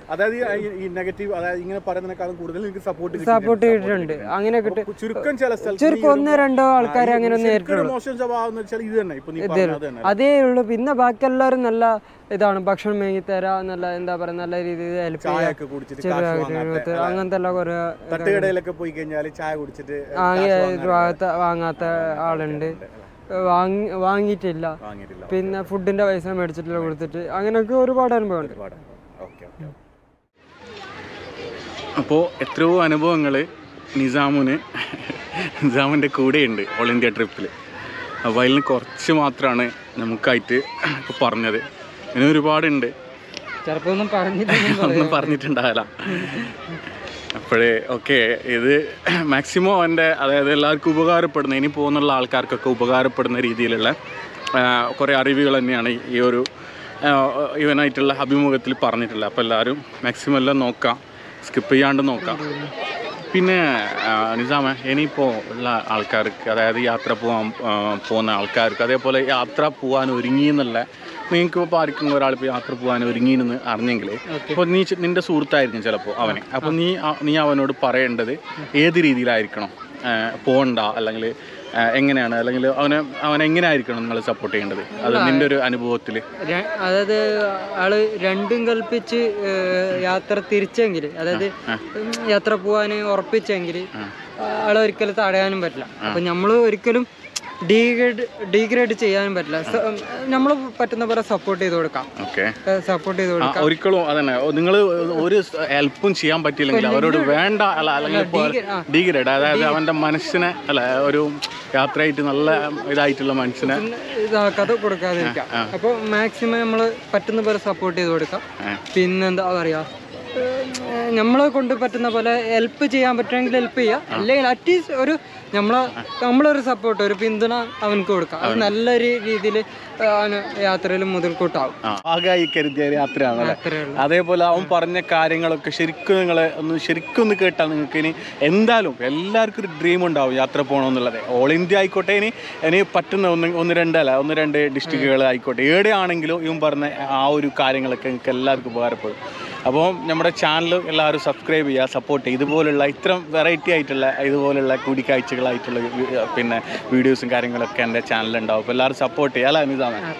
സപ്പോർട്ട് കിട്ടിയിട്ടുണ്ട്. അങ്ങനെ കിട്ടും ചുരുക്കം ഒന്നോ രണ്ടോ ആൾക്കാരെ അങ്ങനെ ഒന്നും നേരിട്ടുള്ളൂ. അതേ ഉള്ളൂ. പിന്നെ ബാക്കി എല്ലാവരും നല്ല ഇതാണ് ഭക്ഷണം മേങ്ങിത്തരാ നല്ല എന്താ പറയാ നല്ല രീതിയിൽ ഹെൽപ്പ് ചെയ്യാ അങ്ങനത്തെ എല്ലാം കുറെ വാങ്ങാത്ത ആളുണ്ട്, വാങ്ങി വാങ്ങിയിട്ടില്ല, പിന്നെ ഫുഡിന്റെ പൈസ മേടിച്ചിട്ടില്ല കൊടുത്തിട്ട്, അങ്ങനെയൊക്കെ ഒരുപാട് അനുഭവമുണ്ട്. അപ്പോൾ എത്രയോ അനുഭവങ്ങൾ നിസാമിന് നിസാമിൻ്റെ കൂടെയുണ്ട് ഓൾ ഇന്ത്യ ട്രിപ്പിൽ. അപ്പോൾ അതിൽ നിന്ന് കുറച്ച് മാത്രമാണ് നമുക്കായിട്ട് ഇപ്പോൾ പറഞ്ഞത്. ഇനി ഒരുപാടുണ്ട്, ചിലപ്പോൾ ഒന്നും പറഞ്ഞിട്ട് ഒന്നും പറഞ്ഞിട്ടുണ്ടാവില്ല. അപ്പോഴേ ഓക്കെ ഇത് മാക്സിമം അവൻ്റെ അതായത് എല്ലാവർക്കും ഉപകാരപ്പെടുന്ന ഇനി പോകുന്നുള്ള ആൾക്കാർക്കൊക്കെ ഉപകാരപ്പെടുന്ന രീതിയിലുള്ള കുറേ അറിവുകൾ തന്നെയാണ് ഈ ഒരു ഇവനായിട്ടുള്ള അഭിമുഖത്തിൽ പറഞ്ഞിട്ടുള്ളത്. അപ്പോൾ എല്ലാവരും മാക്സിമം എല്ലാം നോക്കാം, സ്കിപ്പ് ചെയ്യാണ്ട് നോക്കാം. പിന്നെ നിസാമ ഇനിയിപ്പോൾ ഉള്ള ആൾക്കാർക്ക് അതായത് യാത്ര പോകാൻ പോകുന്ന ആൾക്കാർക്ക് അതേപോലെ യാത്ര പോകാൻ ഒരുങ്ങി എന്നുള്ള നിങ്ങൾക്ക് ഇപ്പോൾ ആർക്കും ഒരാളിപ്പോൾ യാത്ര പോകാൻ ഒരുങ്ങിയെന്ന് അറിഞ്ഞെങ്കിൽ ഇപ്പോൾ നീ നിൻ്റെ സുഹൃത്തായിരിക്കും ചിലപ്പോൾ അവന്. അപ്പോൾ നീ നീ അവനോട് പറയേണ്ടത് ഏത് രീതിയിലായിരിക്കണം പോകണ്ട, അല്ലെങ്കിൽ എങ്ങനെയാണ്, അല്ലെങ്കിൽ അവനെ അവനെങ്ങനെയായിരിക്കണം നിങ്ങൾ സപ്പോർട്ട് ചെയ്യേണ്ടത്? അത് നിൻ്റെ ഒരു അനുഭവത്തിൽ. അതായത് ആള് രണ്ടും കൽപ്പിച്ച് യാത്ര തിരിച്ചെങ്കിൽ, അതായത് യാത്ര പോകാൻ ഉറപ്പിച്ചെങ്കിൽ ആളെ ഒരിക്കലും തടയാനും പറ്റില്ല. അപ്പം നമ്മൾ ഒരിക്കലും ഡീഗ്രേഡ് ഡീഗ്രേഡ് ചെയ്യാനും പറ്റില്ല. നമ്മൾ പറ്റുന്ന പോലെ സപ്പോർട്ട് ചെയ്ത് കൊടുക്കാം. സപ്പോർട്ട് ചെയ്ത് കൊടുക്കാം. ഒരിക്കലും അതന്നെ നിങ്ങൾ ഒരു ഹെൽപ്പും ചെയ്യാൻ പറ്റില്ലെങ്കിൽ അവരോട് വേണ്ട അല്ല, അല്ലെങ്കിൽ ഡീഗ്രേഡ് അതായത് അവൻ്റെ മനസ്സിനെ അല്ല ഒരു യാത്രയായിട്ട് നല്ല ഇതായിട്ടുള്ള മനസ്സിനെ ഇതാക്കാതെ കൊടുക്കാതിരിക്കാം. അപ്പോൾ മാക്സിമം നമ്മൾ പറ്റുന്ന പോലെ സപ്പോർട്ട് ചെയ്ത് കൊടുക്കാം. പിന്നെന്താ പറയുക, നമ്മളെ കൊണ്ട് പറ്റുന്ന പോലെ ഹെൽപ്പ് ചെയ്യാൻ പറ്റുമെങ്കിൽ ഹെൽപ്പ് ചെയ്യുക, അല്ലെങ്കിൽ അറ്റ്ലീസ്റ്റ് ഒരു നമ്മളെ നമ്മളൊരു സപ്പോർട്ട് ഒരു പിന്തുണ അവനക്ക് കൊടുക്കാം. അത് നല്ലൊരു രീതിയിൽ യാത്രയിൽ മുതൽക്കൂട്ടാവും. ആകായി കരുതിയ യാത്രയാണ്. അതേപോലെ അവൻ പറഞ്ഞ കാര്യങ്ങളൊക്കെ ശരിക്കും നിങ്ങൾ ഒന്ന് ശരിക്കും ഒന്ന് കേട്ടാൽ നിങ്ങൾക്ക് ഇനി എന്തായാലും എല്ലാവർക്കും ഒരു ഡ്രീം ഉണ്ടാവും യാത്ര പോകണമെന്നുള്ളത്. ഓൾ ഇന്ത്യ ആയിക്കോട്ടെ, ഇനി ഇനി പറ്റുന്ന ഒന്ന് ഒന്ന് രണ്ടല്ല ഒന്ന് രണ്ട് ഡിസ്ട്രിക്റ്റുകൾ ആയിക്കോട്ടെ, എവിടെയാണെങ്കിലും ഇവൻ പറഞ്ഞ ആ ഒരു കാര്യങ്ങളൊക്കെ നിങ്ങൾക്ക് എല്ലാവർക്കും ഉപകാരപ്പെടും. അപ്പോൾ നമ്മുടെ ചാനൽ എല്ലാവരും സബ്സ്ക്രൈബ് ചെയ്യുക, സപ്പോർട്ട് ചെയ്യുക. ഇതുപോലുള്ള ഇത്തരം വെറൈറ്റി ആയിട്ടുള്ള ഇതുപോലുള്ള കൂടിക്കാഴ്ചകളായിട്ടുള്ള പിന്നെ വീഡിയോസും കാര്യങ്ങളൊക്കെ എൻ്റെ ചാനലുണ്ടാവും. അപ്പോൾ എല്ലാവരും സപ്പോർട്ട് ചെയ്യുക. അല്ല നിസാമേ,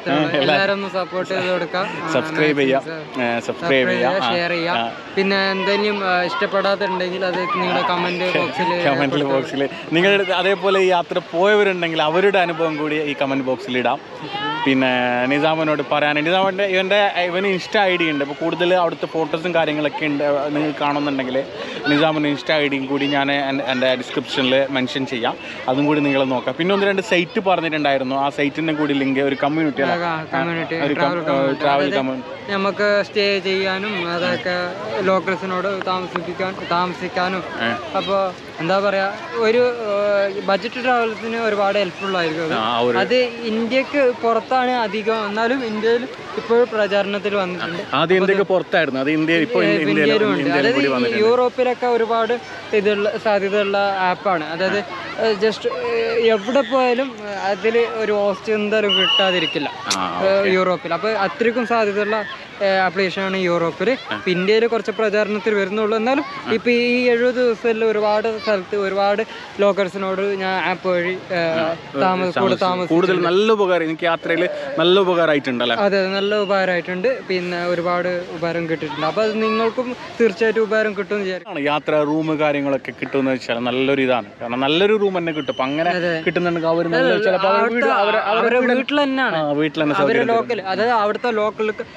സബ്സ്ക്രൈബ് ചെയ്യുക, സബ്സ്ക്രൈബ് ചെയ്യുക, ഷെയർ ചെയ്യുക. പിന്നെ എന്തെങ്കിലും ഇഷ്ടപ്പെടാത്തുണ്ടെങ്കിൽ അത് നിങ്ങളുടെ കമന്റ് ബോക്സിൽ കമന്റ് ബോക്സിൽ നിങ്ങൾ അതേപോലെ ഈ യാത്ര പോയവരുണ്ടെങ്കിൽ അവരുടെ അനുഭവം കൂടി ഈ കമന്റ് ബോക്സിൽ ഇടാം. പിന്നെ നിസാമിനോട് പറയാൻ നിസാമിൻ്റെ ഇവൻ്റെ ഇവന് ഇൻസ്റ്റ ഐ ഡി ഉണ്ട്. അപ്പോൾ കൂടുതൽ അവിടുത്തെ ഫോട്ടോസും കാര്യങ്ങളൊക്കെ ഉണ്ട്. നിങ്ങൾ കാണുന്നുണ്ടെങ്കിൽ നിസാമിൻ്റെ ഇൻസ്റ്റ ഐ ഡിയും കൂടി ഞാൻ എൻ്റെ ഡിസ്ക്രിപ്ഷനിൽ മെൻഷൻ ചെയ്യാം. അതും കൂടി നിങ്ങൾ നോക്കാം. പിന്നെ ഒന്ന് രണ്ട് സൈറ്റ് പറഞ്ഞിട്ടുണ്ടായിരുന്നു. ആ സൈറ്റിൻ്റെ കൂടി ലിങ്ക് ഒരു കമ്മ്യൂണിറ്റി ട്രാവൽ കമ്മ്യൂണിറ്റി നമുക്ക് സ്റ്റേ ചെയ്യാനും അതൊക്കെ ലോക്കൽസിനോട് താമസിപ്പിക്കാൻ താമസിക്കാനും അപ്പോൾ എന്താ പറയാ ഒരു ബഡ്ജറ്റ് ട്രാവൽസിന് ഒരുപാട് ഹെൽപ്ഫുൾ ആയിരിക്കും. അത് ഇന്ത്യക്ക് പുറത്താണ് അധികം, എന്നാലും ഇന്ത്യയിൽ ഇപ്പോഴും പ്രചാരണത്തിൽ വന്നിട്ടുണ്ട്. ഇന്ത്യയിലും ഉണ്ട്. അതായത് യൂറോപ്പിലൊക്കെ ഒരുപാട് ഇതുള്ള സാധ്യതയുള്ള ആപ്പാണ്. അതായത് ജസ്റ്റ് എവിടെ പോയാലും അതിൽ ഒരു ഹോസ്റ്റ് എന്തായാലും കിട്ടാതിരിക്കില്ല യൂറോപ്പിൽ. അപ്പോൾ അത്രയ്ക്കും സാധ്യതയുള്ള ആപ്ലിക്കേഷനാണ് യൂറോപ്പിൽ. ഇന്ത്യയിൽ കുറച്ച് പ്രചാരണത്തിൽ വരുന്നുള്ളൂ. എന്നാലും ഇപ്പം ഈ എഴുപത് ദിവസത്തിൽ ഒരുപാട് സ്ഥലത്ത് ഒരുപാട് ലോക്കൽസിനോട് ഞാൻ ആപ്പ് വഴി താമസം താമസം കൂടുതൽ നല്ല ഉപകാരം എനിക്ക് യാത്രയിൽ നല്ല ഉപകാരമായിട്ടുണ്ടല്ലോ. അതെ, നല്ല ഉപകാരമായിട്ടുണ്ട്. പിന്നെ ഒരുപാട് ഉപകാരം കിട്ടിയിട്ടുണ്ട്. അപ്പോൾ അത് നിങ്ങൾക്കും തീർച്ചയായിട്ടും ഉപകാരം കിട്ടുമെന്ന് വിചാരിക്കും. യാത്ര റൂം കാര്യങ്ങളൊക്കെ കിട്ടുമെന്ന് വെച്ചാൽ നല്ലൊരു ഇതാണ്. കാരണം നല്ലൊരു റൂം തന്നെ കിട്ടും. അപ്പം അങ്ങനെ കിട്ടുന്നുണ്ടെങ്കിൽ അവർ അവരുടെ വീട്ടിൽ തന്നെയാണ്, വീട്ടിൽ തന്നെ അവരെ ലോക്കൽ, അതായത് അവിടുത്തെ ലോക്കൽ ആൾക്കാർ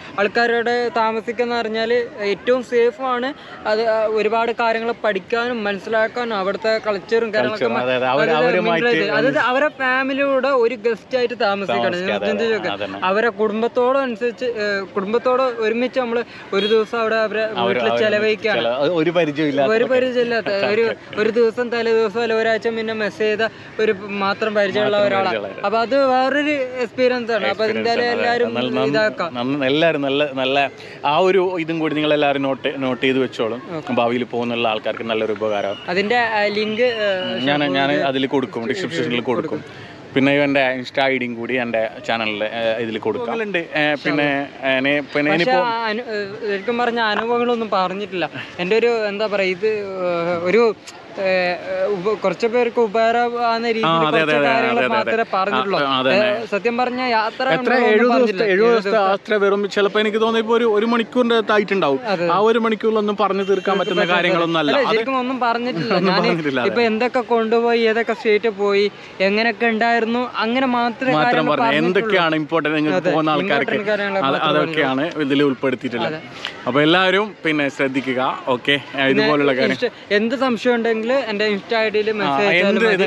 അവരുടെ താമസിക്കുന്ന പറഞ്ഞാൽ ഏറ്റവും സേഫാണ്. അത് ഒരുപാട് കാര്യങ്ങൾ പഠിക്കാനും മനസ്സിലാക്കാനും അവിടുത്തെ കൾച്ചറും കാര്യങ്ങളൊക്കെ അതായത് അവരെ ഫാമിലിയോടെ ഒരു ഗസ്റ്റ് ആയിട്ട് താമസിക്കണം. അവരെ കുടുംബത്തോട് അനുസരിച്ച് കുടുംബത്തോട് ഒരുമിച്ച് നമ്മൾ ഒരു ദിവസം അവിടെ അവരെ വീട്ടിൽ ചെലവഴിക്കാണ്. ഒരു പരിചയമില്ല ഒരു പരിചയമില്ലാത്ത ഒരു ഒരു ദിവസം തലേ ദിവസം അല്ല ഒരാഴ്ച പിന്നെ മെസ്സേജ് ചെയ്ത ഒരു മാത്രം പരിചയമുള്ള ഒരാളാണ്. അപ്പൊ അത് വേറൊരു എക്സ്പീരിയൻസ് ആണ്. അപ്പൊ എന്തായാലും എല്ലാവരും ഇതാക്കാം. എല്ലാവരും നല്ല നല്ല ആ ഒരു ഇതും കൂടി നിങ്ങൾ എല്ലാവരും നോട്ട് നോട്ട് ചെയ്ത് വെച്ചോളും. ഭാവിയിൽ പോകുന്നുള്ള ആൾക്കാർക്ക് നല്ലൊരു ഉപകാരം. അതിന്റെ ലിങ്ക് ഞാൻ ഞാൻ അതിൽ കൊടുക്കും, ഡിസ്ക്രിപ്ഷനിൽ കൊടുക്കും. പിന്നെ എൻ്റെ ഇൻസ്റ്റാ ഐ ഡിയും കൂടി എൻ്റെ ചാനലിൽ ഇതിൽ കൊടുക്കാറുണ്ട്. പിന്നെ പിന്നെ ശരിക്കും പറഞ്ഞ അനുഭവങ്ങളൊന്നും പറഞ്ഞിട്ടില്ല. എൻ്റെ ഒരു എന്താ പറയാ, ഇത് ഒരു കുറച്ചു പേർക്ക് ഉപകാരമാകുന്ന രീതിയിൽ മാത്രമേ പറഞ്ഞിട്ടുള്ളൂ. സത്യം പറഞ്ഞ യാത്ര വെറും ചിലപ്പോ എനിക്ക് തോന്നുന്നു ഇപ്പൊ ഒരു ഒരു മണിക്കൂറിന്റെ ആയിട്ടുണ്ടാവും. ആ ഒരു മണിക്കൂറിലൊന്നും പറഞ്ഞു തീർക്കാൻ പറ്റുന്ന കാര്യങ്ങളൊന്നും അല്ല. ശരിക്കും ഒന്നും പറഞ്ഞിട്ടില്ല. ഞാൻ ഇപ്പൊ എന്തൊക്കെ കൊണ്ടുപോയി, ഏതൊക്കെ സ്റ്റേറ്റ് പോയി, എങ്ങനെയൊക്കെ ഉണ്ടായിരുന്നു, അങ്ങനെ മാത്രമേ പറഞ്ഞു. എന്തൊക്കെയാണ് ഇമ്പോർട്ടന്റ് നിങ്ങൾക്ക് പോകുന്ന ആൾക്കാർക്ക് അതൊക്കെയാണ് ഇതിൽ ഉൾപ്പെടുത്തിയിട്ടുള്ളത്. അപ്പൊ എല്ലാവരും പിന്നെ ശ്രദ്ധിക്കുക. ഓക്കെ, ഇതുപോലുള്ള കാര്യം എന്ത് സംശയം ഉണ്ടെങ്കിൽ എന്റെ ഇൻസ്റ്റാ ഐഡിയിൽ മെസ്സേജ്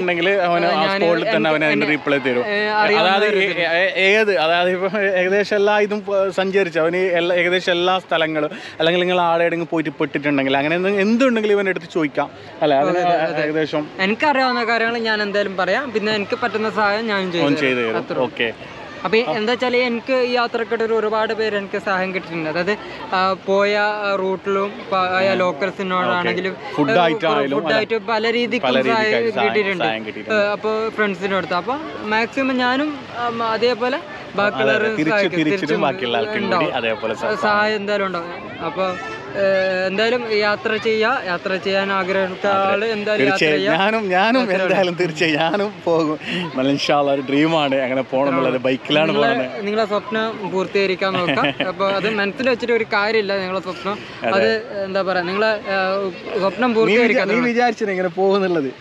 റീപ്ലൈ തരും. അതായത് ഏത് അതായത് ഇപ്പൊ ഏകദേശം എല്ലാ ഇതും സഞ്ചരിച്ചു അവന് എല്ലാ ഏകദേശം എല്ലാ സ്ഥലങ്ങളും അല്ലെങ്കിൽ നിങ്ങൾ ആടെയെങ്കിലും പോയിട്ട് പെട്ടിട്ടുണ്ടെങ്കിൽ അങ്ങനെ എന്തുണ്ടെങ്കിലും ഇവന്റെ അടുത്ത് ചോദിക്കാം അല്ലെ. ഏകദേശം എനിക്കറിയാവുന്ന കാര്യങ്ങൾ ഞാൻ എന്തായാലും പറയാം. പിന്നെ എനിക്ക് പറ്റുന്ന സഹായം ഞാൻ ചെയ്തു തരും. ഓക്കെ. അപ്പൊ എന്താ വെച്ചാൽ എനിക്ക് ഈ യാത്രക്കിടയിൽ ഒരുപാട് പേര് എനിക്ക് സഹായം കിട്ടിയിട്ടുണ്ട്. അതായത് പോയ റൂട്ടിലും ലോക്കൽസിനോടാണെങ്കിലും ഫുഡായിട്ട് പല രീതിക്കും സഹായം കിട്ടിയിട്ടുണ്ട്. അപ്പോൾ ഫ്രണ്ട്സിൻ്റെ അടുത്ത് അപ്പോൾ മാക്സിമം ഞാനും അതേപോലെ ബാക്കിയുള്ളവരും സഹായം എന്തായാലും ഉണ്ടാവും. അപ്പോൾ എന്തായാലും യാത്ര ചെയ്യാ യാത്ര ചെയ്യാൻ ആഗ്രഹിച്ച ആള് എന്തായാലും ഞാനും ഞാനും എന്തായാലും തീർച്ചയായും ഞാനും പോകും. നല്ല ഇൻഷാല്ലാ ഒരു ഡ്രീമാണ് അങ്ങനെ പോകണം എന്നുള്ളത്. ബൈക്കിലാണ് പോകുന്നത്. നിങ്ങളെ സ്വപ്നം പൂർത്തീകരിക്കാൻ നോക്കാം. അപ്പൊ അത് മനസ്സിൽ വെച്ചിട്ട് ഒരു കാര്യമില്ല. നിങ്ങളെ സ്വപ്നം അത് എന്താ പറയാ, നിങ്ങളെ സ്വപ്നം പൂർത്തീകരിക്കാൻ വിചാരിച്ചു ഇങ്ങനെ പോകുന്നുള്ളത്.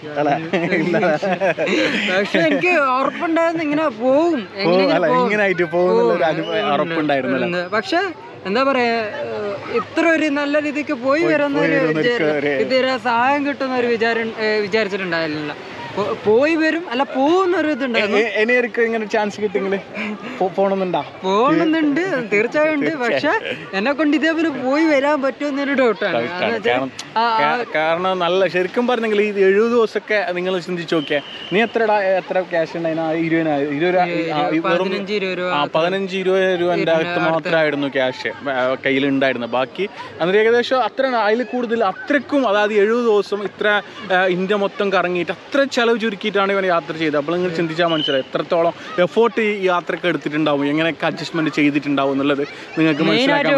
പക്ഷെ എനിക്ക് ഉറപ്പുണ്ടായിരുന്നു ഇങ്ങനെ പോകും, ഇങ്ങനായിട്ട് പോകുന്നുള്ള ഉറപ്പുണ്ടായിരുന്നു. പക്ഷെ എന്താ പറയാ, ഇത്ര ഒരു നല്ല രീതിക്ക് പോയി വരുന്ന ഒരു ഇതുവരെ സഹായം കിട്ടുന്ന ഒരു വിചാരം വിചാരിച്ചിട്ടുണ്ടായിരുന്നില്ല. പോയി വരും അല്ല പോകുന്നൊരു ഇതുണ്ടായിരുന്നു. ഇങ്ങനെ ചാൻസ് കിട്ടിയെങ്കിൽ പോകണമെന്നുണ്ടോ? പോകണമെന്നുണ്ട്, തീർച്ചയായും ഉണ്ട്. പക്ഷെ എന്നെ കൊണ്ട് ഇതേപോലെ പോയി വരാൻ പറ്റുമെന്നൊരു ഡൗട്ടാണ്. കാരണം നല്ല ശരിക്കും പറഞ്ഞെങ്കിൽ ഈ എഴുപത് ദിവസമൊക്കെ നിങ്ങൾ ചിന്തിച്ചു നോക്കിയാൽ നീ എത്ര എത്ര ക്യാഷ് ഉണ്ടായിരുന്നു? പതിനഞ്ച് ഇരുപത് രൂപ പതിനഞ്ച് ഇരുപത് രൂപൻ്റെ അകത്ത് മാത്രമായിരുന്നു ക്യാഷ് കയ്യിലുണ്ടായിരുന്നത്. ബാക്കി അന്നേരം ഏകദേശം അത്ര അതിൽ കൂടുതൽ അത്രക്കും അതായത് എഴുപത് ദിവസം ഇത്ര ഇന്ത്യ മൊത്തം കറങ്ങിയിട്ട് അത്ര ചെലവ് ചുരുക്കിയിട്ടാണ് ഇവൻ യാത്ര ചെയ്തത്. അപ്പോൾ നിങ്ങൾ ചിന്തിച്ചാൽ മനസ്സിലായി എത്രത്തോളം എഫോർട്ട് ഈ യാത്രക്ക് എടുത്തിട്ടുണ്ടാവും, എങ്ങനെയൊക്കെ അഡ്ജസ്റ്റ്മെന്റ് ചെയ്തിട്ടുണ്ടാവും എന്നുള്ളത് നിങ്ങൾക്ക് മനസ്സിലാക്കാൻ.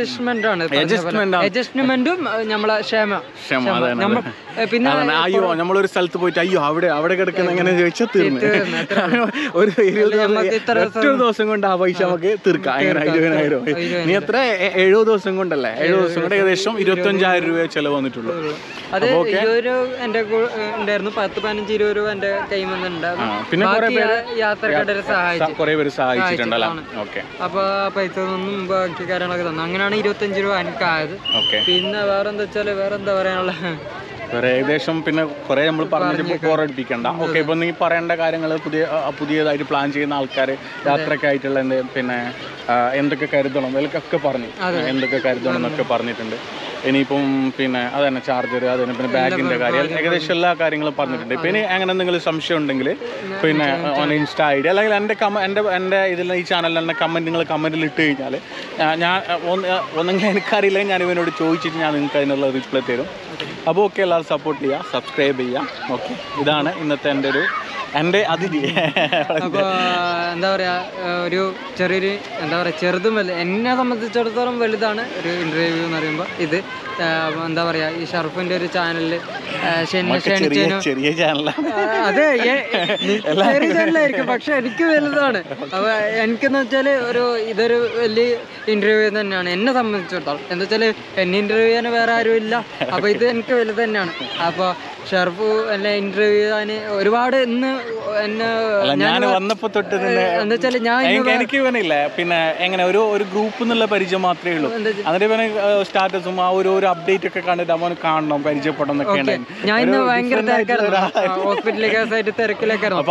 പിന്നെ അയ്യോ നമ്മളൊരു സ്ഥലത്ത് പോയിട്ട് അയ്യോ അവിടെ അവിടെ കിടക്കുന്ന എങ്ങനെ ചോദിച്ചാൽ തീർന്നു. ഒരു ഇരുപത് ദിവസം കൊണ്ട് ആ പൈസ നമുക്ക് തീർക്കാം. എങ്ങനെ ഇരുപതിനായിരം നീ എത്ര എഴുപത് ദിവസം കൊണ്ടല്ലേ? എഴുപത് ദിവസം കൊണ്ട് ഏകദേശം ഇരുപത്തഞ്ചായിരം രൂപ ചെലവ് വന്നിട്ടുള്ളൂ. അത് ഇരുപത് എന്റെ ഉണ്ടായിരുന്നു, പത്ത് പതിനഞ്ച് ഇരുപത് രൂപ എന്റെ കയ്യിൽ നിന്നുണ്ടായിരുന്നു. പിന്നെ യാത്രക്കാരെ സഹായിച്ചു, കുറെ പേര് സഹായിച്ചിട്ടുണ്ടല്ലോ. അപ്പൊ പൈസ ഒന്നും ബാക്കി കാര്യങ്ങളൊക്കെ തന്നു. അങ്ങനെയാണ് ഇരുപത്തഞ്ച് രൂപ എനിക്കായത്. പിന്നെ വേറെന്താ വെച്ചാല് വേറെന്താ പറയാനുള്ള വേറെ ഏകദേശം പിന്നെ കുറെ നമ്മൾ പറഞ്ഞിട്ട് ബോറടിപ്പിക്കണ്ട. ഓക്കെ, ഇപ്പൊ നീ പറയേണ്ട കാര്യങ്ങൾ പുതിയ പുതിയതായിട്ട് പ്ലാൻ ചെയ്യുന്ന ആൾക്കാർ യാത്രയ്ക്ക് ആയിട്ടുള്ള എന്ത് പിന്നെ എന്തൊക്കെ കരുതണം ഇതിലൊക്കെ പറഞ്ഞു, എന്തൊക്കെ കരുതണം എന്നൊക്കെ പറഞ്ഞിട്ടുണ്ട്. ഇനിയിപ്പം പിന്നെ അത് തന്നെ ചാർജർ, അത് തന്നെ പിന്നെ ബാഗിൻ്റെ കാര്യം, ഏകദേശം എല്ലാ കാര്യങ്ങളും പറഞ്ഞിട്ടുണ്ട്. ഇപ്പം ഇനി അങ്ങനെ എന്തെങ്കിലും സംശയം ഉണ്ടെങ്കിൽ പിന്നെ ഓൺ ഇൻസ്റ്റാ ഐ ഡി അല്ലെങ്കിൽ എൻ്റെ കമ എൻ്റെ എൻ്റെ ഇതിൽ ഈ ചാനലിൽ തന്നെ കമൻറ്റ് നിങ്ങൾ കമൻറ്റിൽ ഇട്ട് കഴിഞ്ഞാൽ ഞാൻ ഒന്നെങ്കിൽ എനിക്കറിയില്ലെങ്കിൽ ഞാൻ ഇവനോട് ചോദിച്ചിട്ട് ഞാൻ നിങ്ങൾക്ക് അതിനുള്ള റിപ്ലൈ തരും. അപ്പോൾ ഓക്കെ, എല്ലാവരും സപ്പോർട്ട് ചെയ്യുക, സബ്സ്ക്രൈബ് ചെയ്യുക. ഓക്കെ, ഇതാണ് ഇന്നത്തെ എൻ്റെ ഒരു എൻ്റെ അതിഥി. അപ്പോൾ എന്താ പറയുക, ഒരു ചെറിയൊരു എന്താ പറയുക ചെറുതും വലുത് എന്നെ സംബന്ധിച്ചിടത്തോളം വലുതാണ് ഒരു ഇൻ്റർവ്യൂ എന്ന് പറയുമ്പോൾ ഇത്. എന്താ പറയാ ഈ ഷർഫിന്റെ ഒരു ചാനലിൽ ചെറിയ ചാനലാണ്. അതെ ചെറിയ ചാനലായിരിക്കും, പക്ഷെ എനിക്ക് വലുതാണ്. അപ്പൊ എനിക്കെന്ന് വെച്ചാല് ഒരു ഇതൊരു വലിയ ഇന്റർവ്യൂ തന്നെയാണ് എന്നെ സംബന്ധിച്ചിടത്തോളം. എന്താ വെച്ചാല് എന്നെ ഇന്റർവ്യൂ ചെയ്യാൻ വേറെ ആരും ഇല്ല. അപ്പൊ ഇത് എനിക്ക് വലുത് തന്നെയാണ്. അപ്പൊ ഷർഫ് എന്നെ ഇന്റർവ്യൂ ചെയ്യാൻ ഒരുപാട് ഇന്ന് എന്നെ ഞാൻ വന്നപ്പോ തൊട്ട് എന്താ വെച്ചാല് ഞാൻ എനിക്ക് ഇവനില്ല പിന്നെ എങ്ങനെ ഒരു ഒരു ഗ്രൂപ്പ് എന്നുള്ള പരിചയം മാത്രമേ ഉള്ളൂ. എന്നിട്ട് ഇവന് സ്റ്റാറ്റസും ആ ഒരു ഒരു അപ്ഡേറ്റ് ഒക്കെ കണ്ടിട്ട് അവന് കാണണം, പരിചയപ്പെടണം എന്നൊക്കെ. ഞാൻ ഇന്ന് ഭയങ്കര തിരക്കായിരുന്നു, ഹോസ്പിറ്റലിൽ കേസായിട്ട് തിരക്കിലേക്കായിരുന്നു.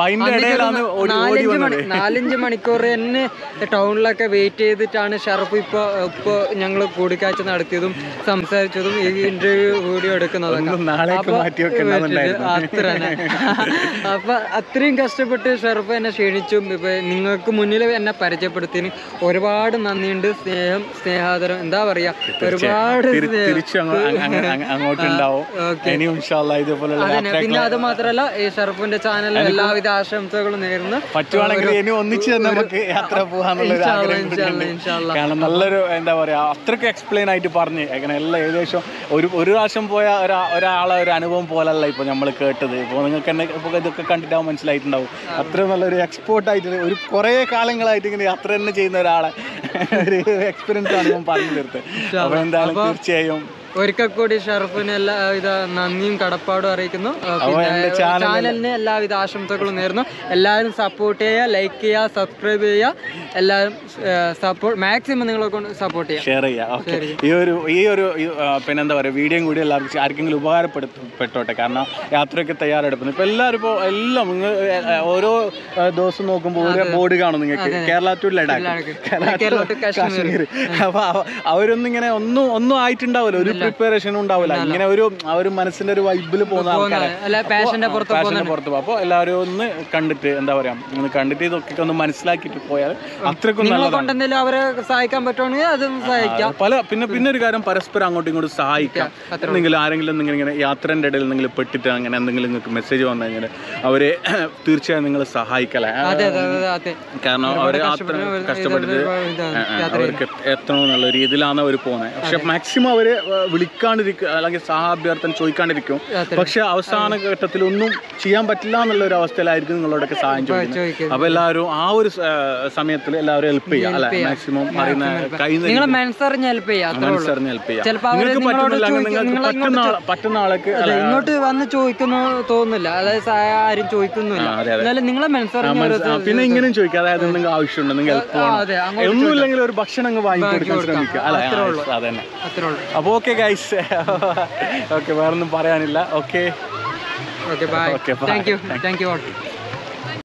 നാലഞ്ച് മണിക്കൂർ എന്നെ ടൗണിലൊക്കെ വെയിറ്റ് ചെയ്തിട്ടാണ് ഷർഫ് ഇപ്പൊ ഇപ്പൊ ഞങ്ങൾ കൂടിക്കാഴ്ച നടത്തിയതും സംസാരിച്ചതും ഈ ഇന്റർവ്യൂ വീഡിയോ എടുക്കുന്നതൊക്കെ. അത്ര അപ്പൊ അത്രയും കഷ്ടപ്പെട്ട് ഷർഫ് എന്നെ ക്ഷണിച്ചും ഇപ്പൊ നിങ്ങൾക്ക് മുന്നിൽ എന്നെ പരിചയപ്പെടുത്തിന് ഒരുപാട് നന്ദിയുണ്ട്. സ്നേഹം സ്നേഹാദരം എന്താ പറയാ ഒരുപാട്. പിന്നെ അത് മാത്രല്ല ഈ ഷർഫിന്റെ ചാനലിൽ എല്ലാവിധ ആശംസകളും നേരുന്നു. പറ്റുവാണെങ്കിൽ ഇനി ഒന്നിച്ച് തന്നെ നമുക്ക് യാത്ര പോകാനുള്ള കാരണം നല്ലൊരു എന്താ പറയാ അത്രയ്ക്ക് എക്സ്പ്ലെയിൻ ആയിട്ട് പറഞ്ഞ് അങ്ങനെ എല്ലാം ഏകദേശം ഒരു ഒരു പ്രാവശ്യം പോയ ഒരാളെ ഒരു അനുഭവം പോലല്ല ഇപ്പൊ നമ്മൾ കേട്ടത്. ഇപ്പോൾ നിങ്ങൾക്ക് തന്നെ ഇപ്പൊ ഇതൊക്കെ കണ്ടിട്ടാവും മനസ്സിലായിട്ടുണ്ടാവും. അത്രയും നല്ലൊരു എക്സ്പോർട്ട് ആയിട്ട് ഒരു കുറേ കാലങ്ങളായിട്ട് ഇങ്ങനെ യാത്ര തന്നെ ചെയ്യുന്ന ഒരാളെ ഒരു എക്സ്പീരിയൻസ് ആണ് ഞാൻ പറഞ്ഞു തീർത്തത്. അപ്പൊ എന്തായാലും തീർച്ചയായും ഒരിക്കൽ കൂടി ഷർഫിന് എല്ലാവിധ നന്ദിയും കടപ്പാടും അറിയിക്കുന്നു. ചാനലിന് എല്ലാവിധ ആശംസകളും നേരുന്നു. എല്ലാവരും സപ്പോർട്ട് ചെയ്യുക, ലൈക്ക് ചെയ്യുക, സബ്സ്ക്രൈബ് ചെയ്യുക. എല്ലാവരും സപ്പോർട്ട് മാക്സിമം നിങ്ങളെ കൊണ്ട് സപ്പോർട്ട് ചെയ്യുക, ഷെയർ ചെയ്യുക. ഈ ഒരു ഈ ഒരു പിന്നെ എന്താ പറയുക വീഡിയോയും കൂടി എല്ലാവർക്കും ആർക്കെങ്കിലും ഉപകാരപ്പെടുത്തപ്പെട്ടോട്ടെ. കാരണം യാത്രയൊക്കെ തയ്യാറെടുക്കുന്നു. ഇപ്പം എല്ലാവരും ഇപ്പോൾ എല്ലാം നിങ്ങൾ ഓരോ ദിവസം നോക്കുമ്പോൾ ഓരോ ബോർഡ് കാണും നിങ്ങൾക്ക് കേരള ടു ലഡാക്ക്, കേരള ടു കാശ്മീർ. അപ്പോൾ അവരൊന്നും ഇങ്ങനെ ഒന്നും ഒന്നും ആയിട്ടുണ്ടാവില്ല, ഒരു പ്രിപ്പറേഷനും ഉണ്ടാവില്ല. ഇങ്ങനെ ഒരു ആ ഒരു മനസ്സിന്റെ ഒരു വൈബിൽ പോകുന്ന ആൾക്കാരെ പാഷന്റെ പുറത്ത് പോകും. അപ്പോൾ എല്ലാവരും ഒന്ന് കണ്ടിട്ട് എന്താ പറയാ ഒന്ന് കണ്ടിട്ട് ഇതൊക്കെ ഒന്ന് മനസ്സിലാക്കിയിട്ട് പോയാൽ അത്രയ്ക്കും നല്ലതാണ്. അവരെ സഹായിക്കാൻ പറ്റുവാണെങ്കിൽ അതും സഹായിക്കാം. പല പിന്നെ പിന്നെ ഒരു കാര്യം പരസ്പരം അങ്ങോട്ടും ഇങ്ങോട്ടും സഹായിക്കാം. എന്തെങ്കിലും ആരെങ്കിലും എന്തെങ്കിലും ഇങ്ങനെ യാത്രേൻ്റെ ഇടയിൽ എന്തെങ്കിലും പെട്ടിട്ട് അങ്ങനെ എന്തെങ്കിലും നിങ്ങൾക്ക് മെസ്സേജ് വന്നു കഴിഞ്ഞാൽ അവരെ തീർച്ചയായും നിങ്ങൾ സഹായിക്കലേ. കാരണം അവര് അത്ര കഷ്ടപ്പെട്ടിട്ട് അവർക്ക് എത്തണോ എന്നുള്ള രീതിയിലാണ് അവർ പോകുന്നത്. പക്ഷെ മാക്സിമം അവര് വിളിക്കാണ്ടിരിക്കും അല്ലെങ്കിൽ സഹാഭ്യർത്ഥന ചോദിക്കാണ്ടിരിക്കും. പക്ഷെ അവസാന ഘട്ടത്തിൽ ഒന്നും ചെയ്യാൻ പറ്റില്ല എന്നുള്ള ഒരു അവസ്ഥയിലായിരിക്കും നിങ്ങളോടൊക്കെ സഹായം ചോദിക്കുന്നത്. അപ്പൊ എല്ലാവരും ആ ഒരു സമയത്തിൽ എല്ലാവരും ഹെൽപ്പ് ചെയ്യാം അല്ലെ, മാക്സിമം അറിയുന്ന നിങ്ങൾ മനസ്സറിഞ്ഞ് ഹെൽപ്പ് ചെയ്യാം. നിങ്ങൾക്ക് പറ്റുന്നില്ല നിങ്ങൾക്ക് പറ്റുന്ന ആൾക്ക് ഇങ്ങോട്ട് വന്ന് ചോദിക്കുന്നു തോന്നുന്നില്ല, അതായത് ആരും ചോദിക്കുന്നില്ല. നിങ്ങളെ മനസ്സറിഞ്ഞ പിന്നെ ഇങ്ങനെയും ചോദിക്കുക, അതായത് എന്തെങ്കിലും ആവശ്യമുണ്ടോ, നിങ്ങൾ ഹെൽപ്പ് വേണം, ഒന്നുമില്ലെങ്കിൽ ഒരു ഭക്ഷണം അങ്ങ് വാങ്ങി കൊടുക്കാൻ ശ്രമിക്കുക അല്ലെ. അതന്നെ. അപ്പോൾ ഓക്കെ ഗൈസ്, ഓക്കെ വേറൊന്നും പറയാനില്ല. Okay okay bye. Thank you thank you all.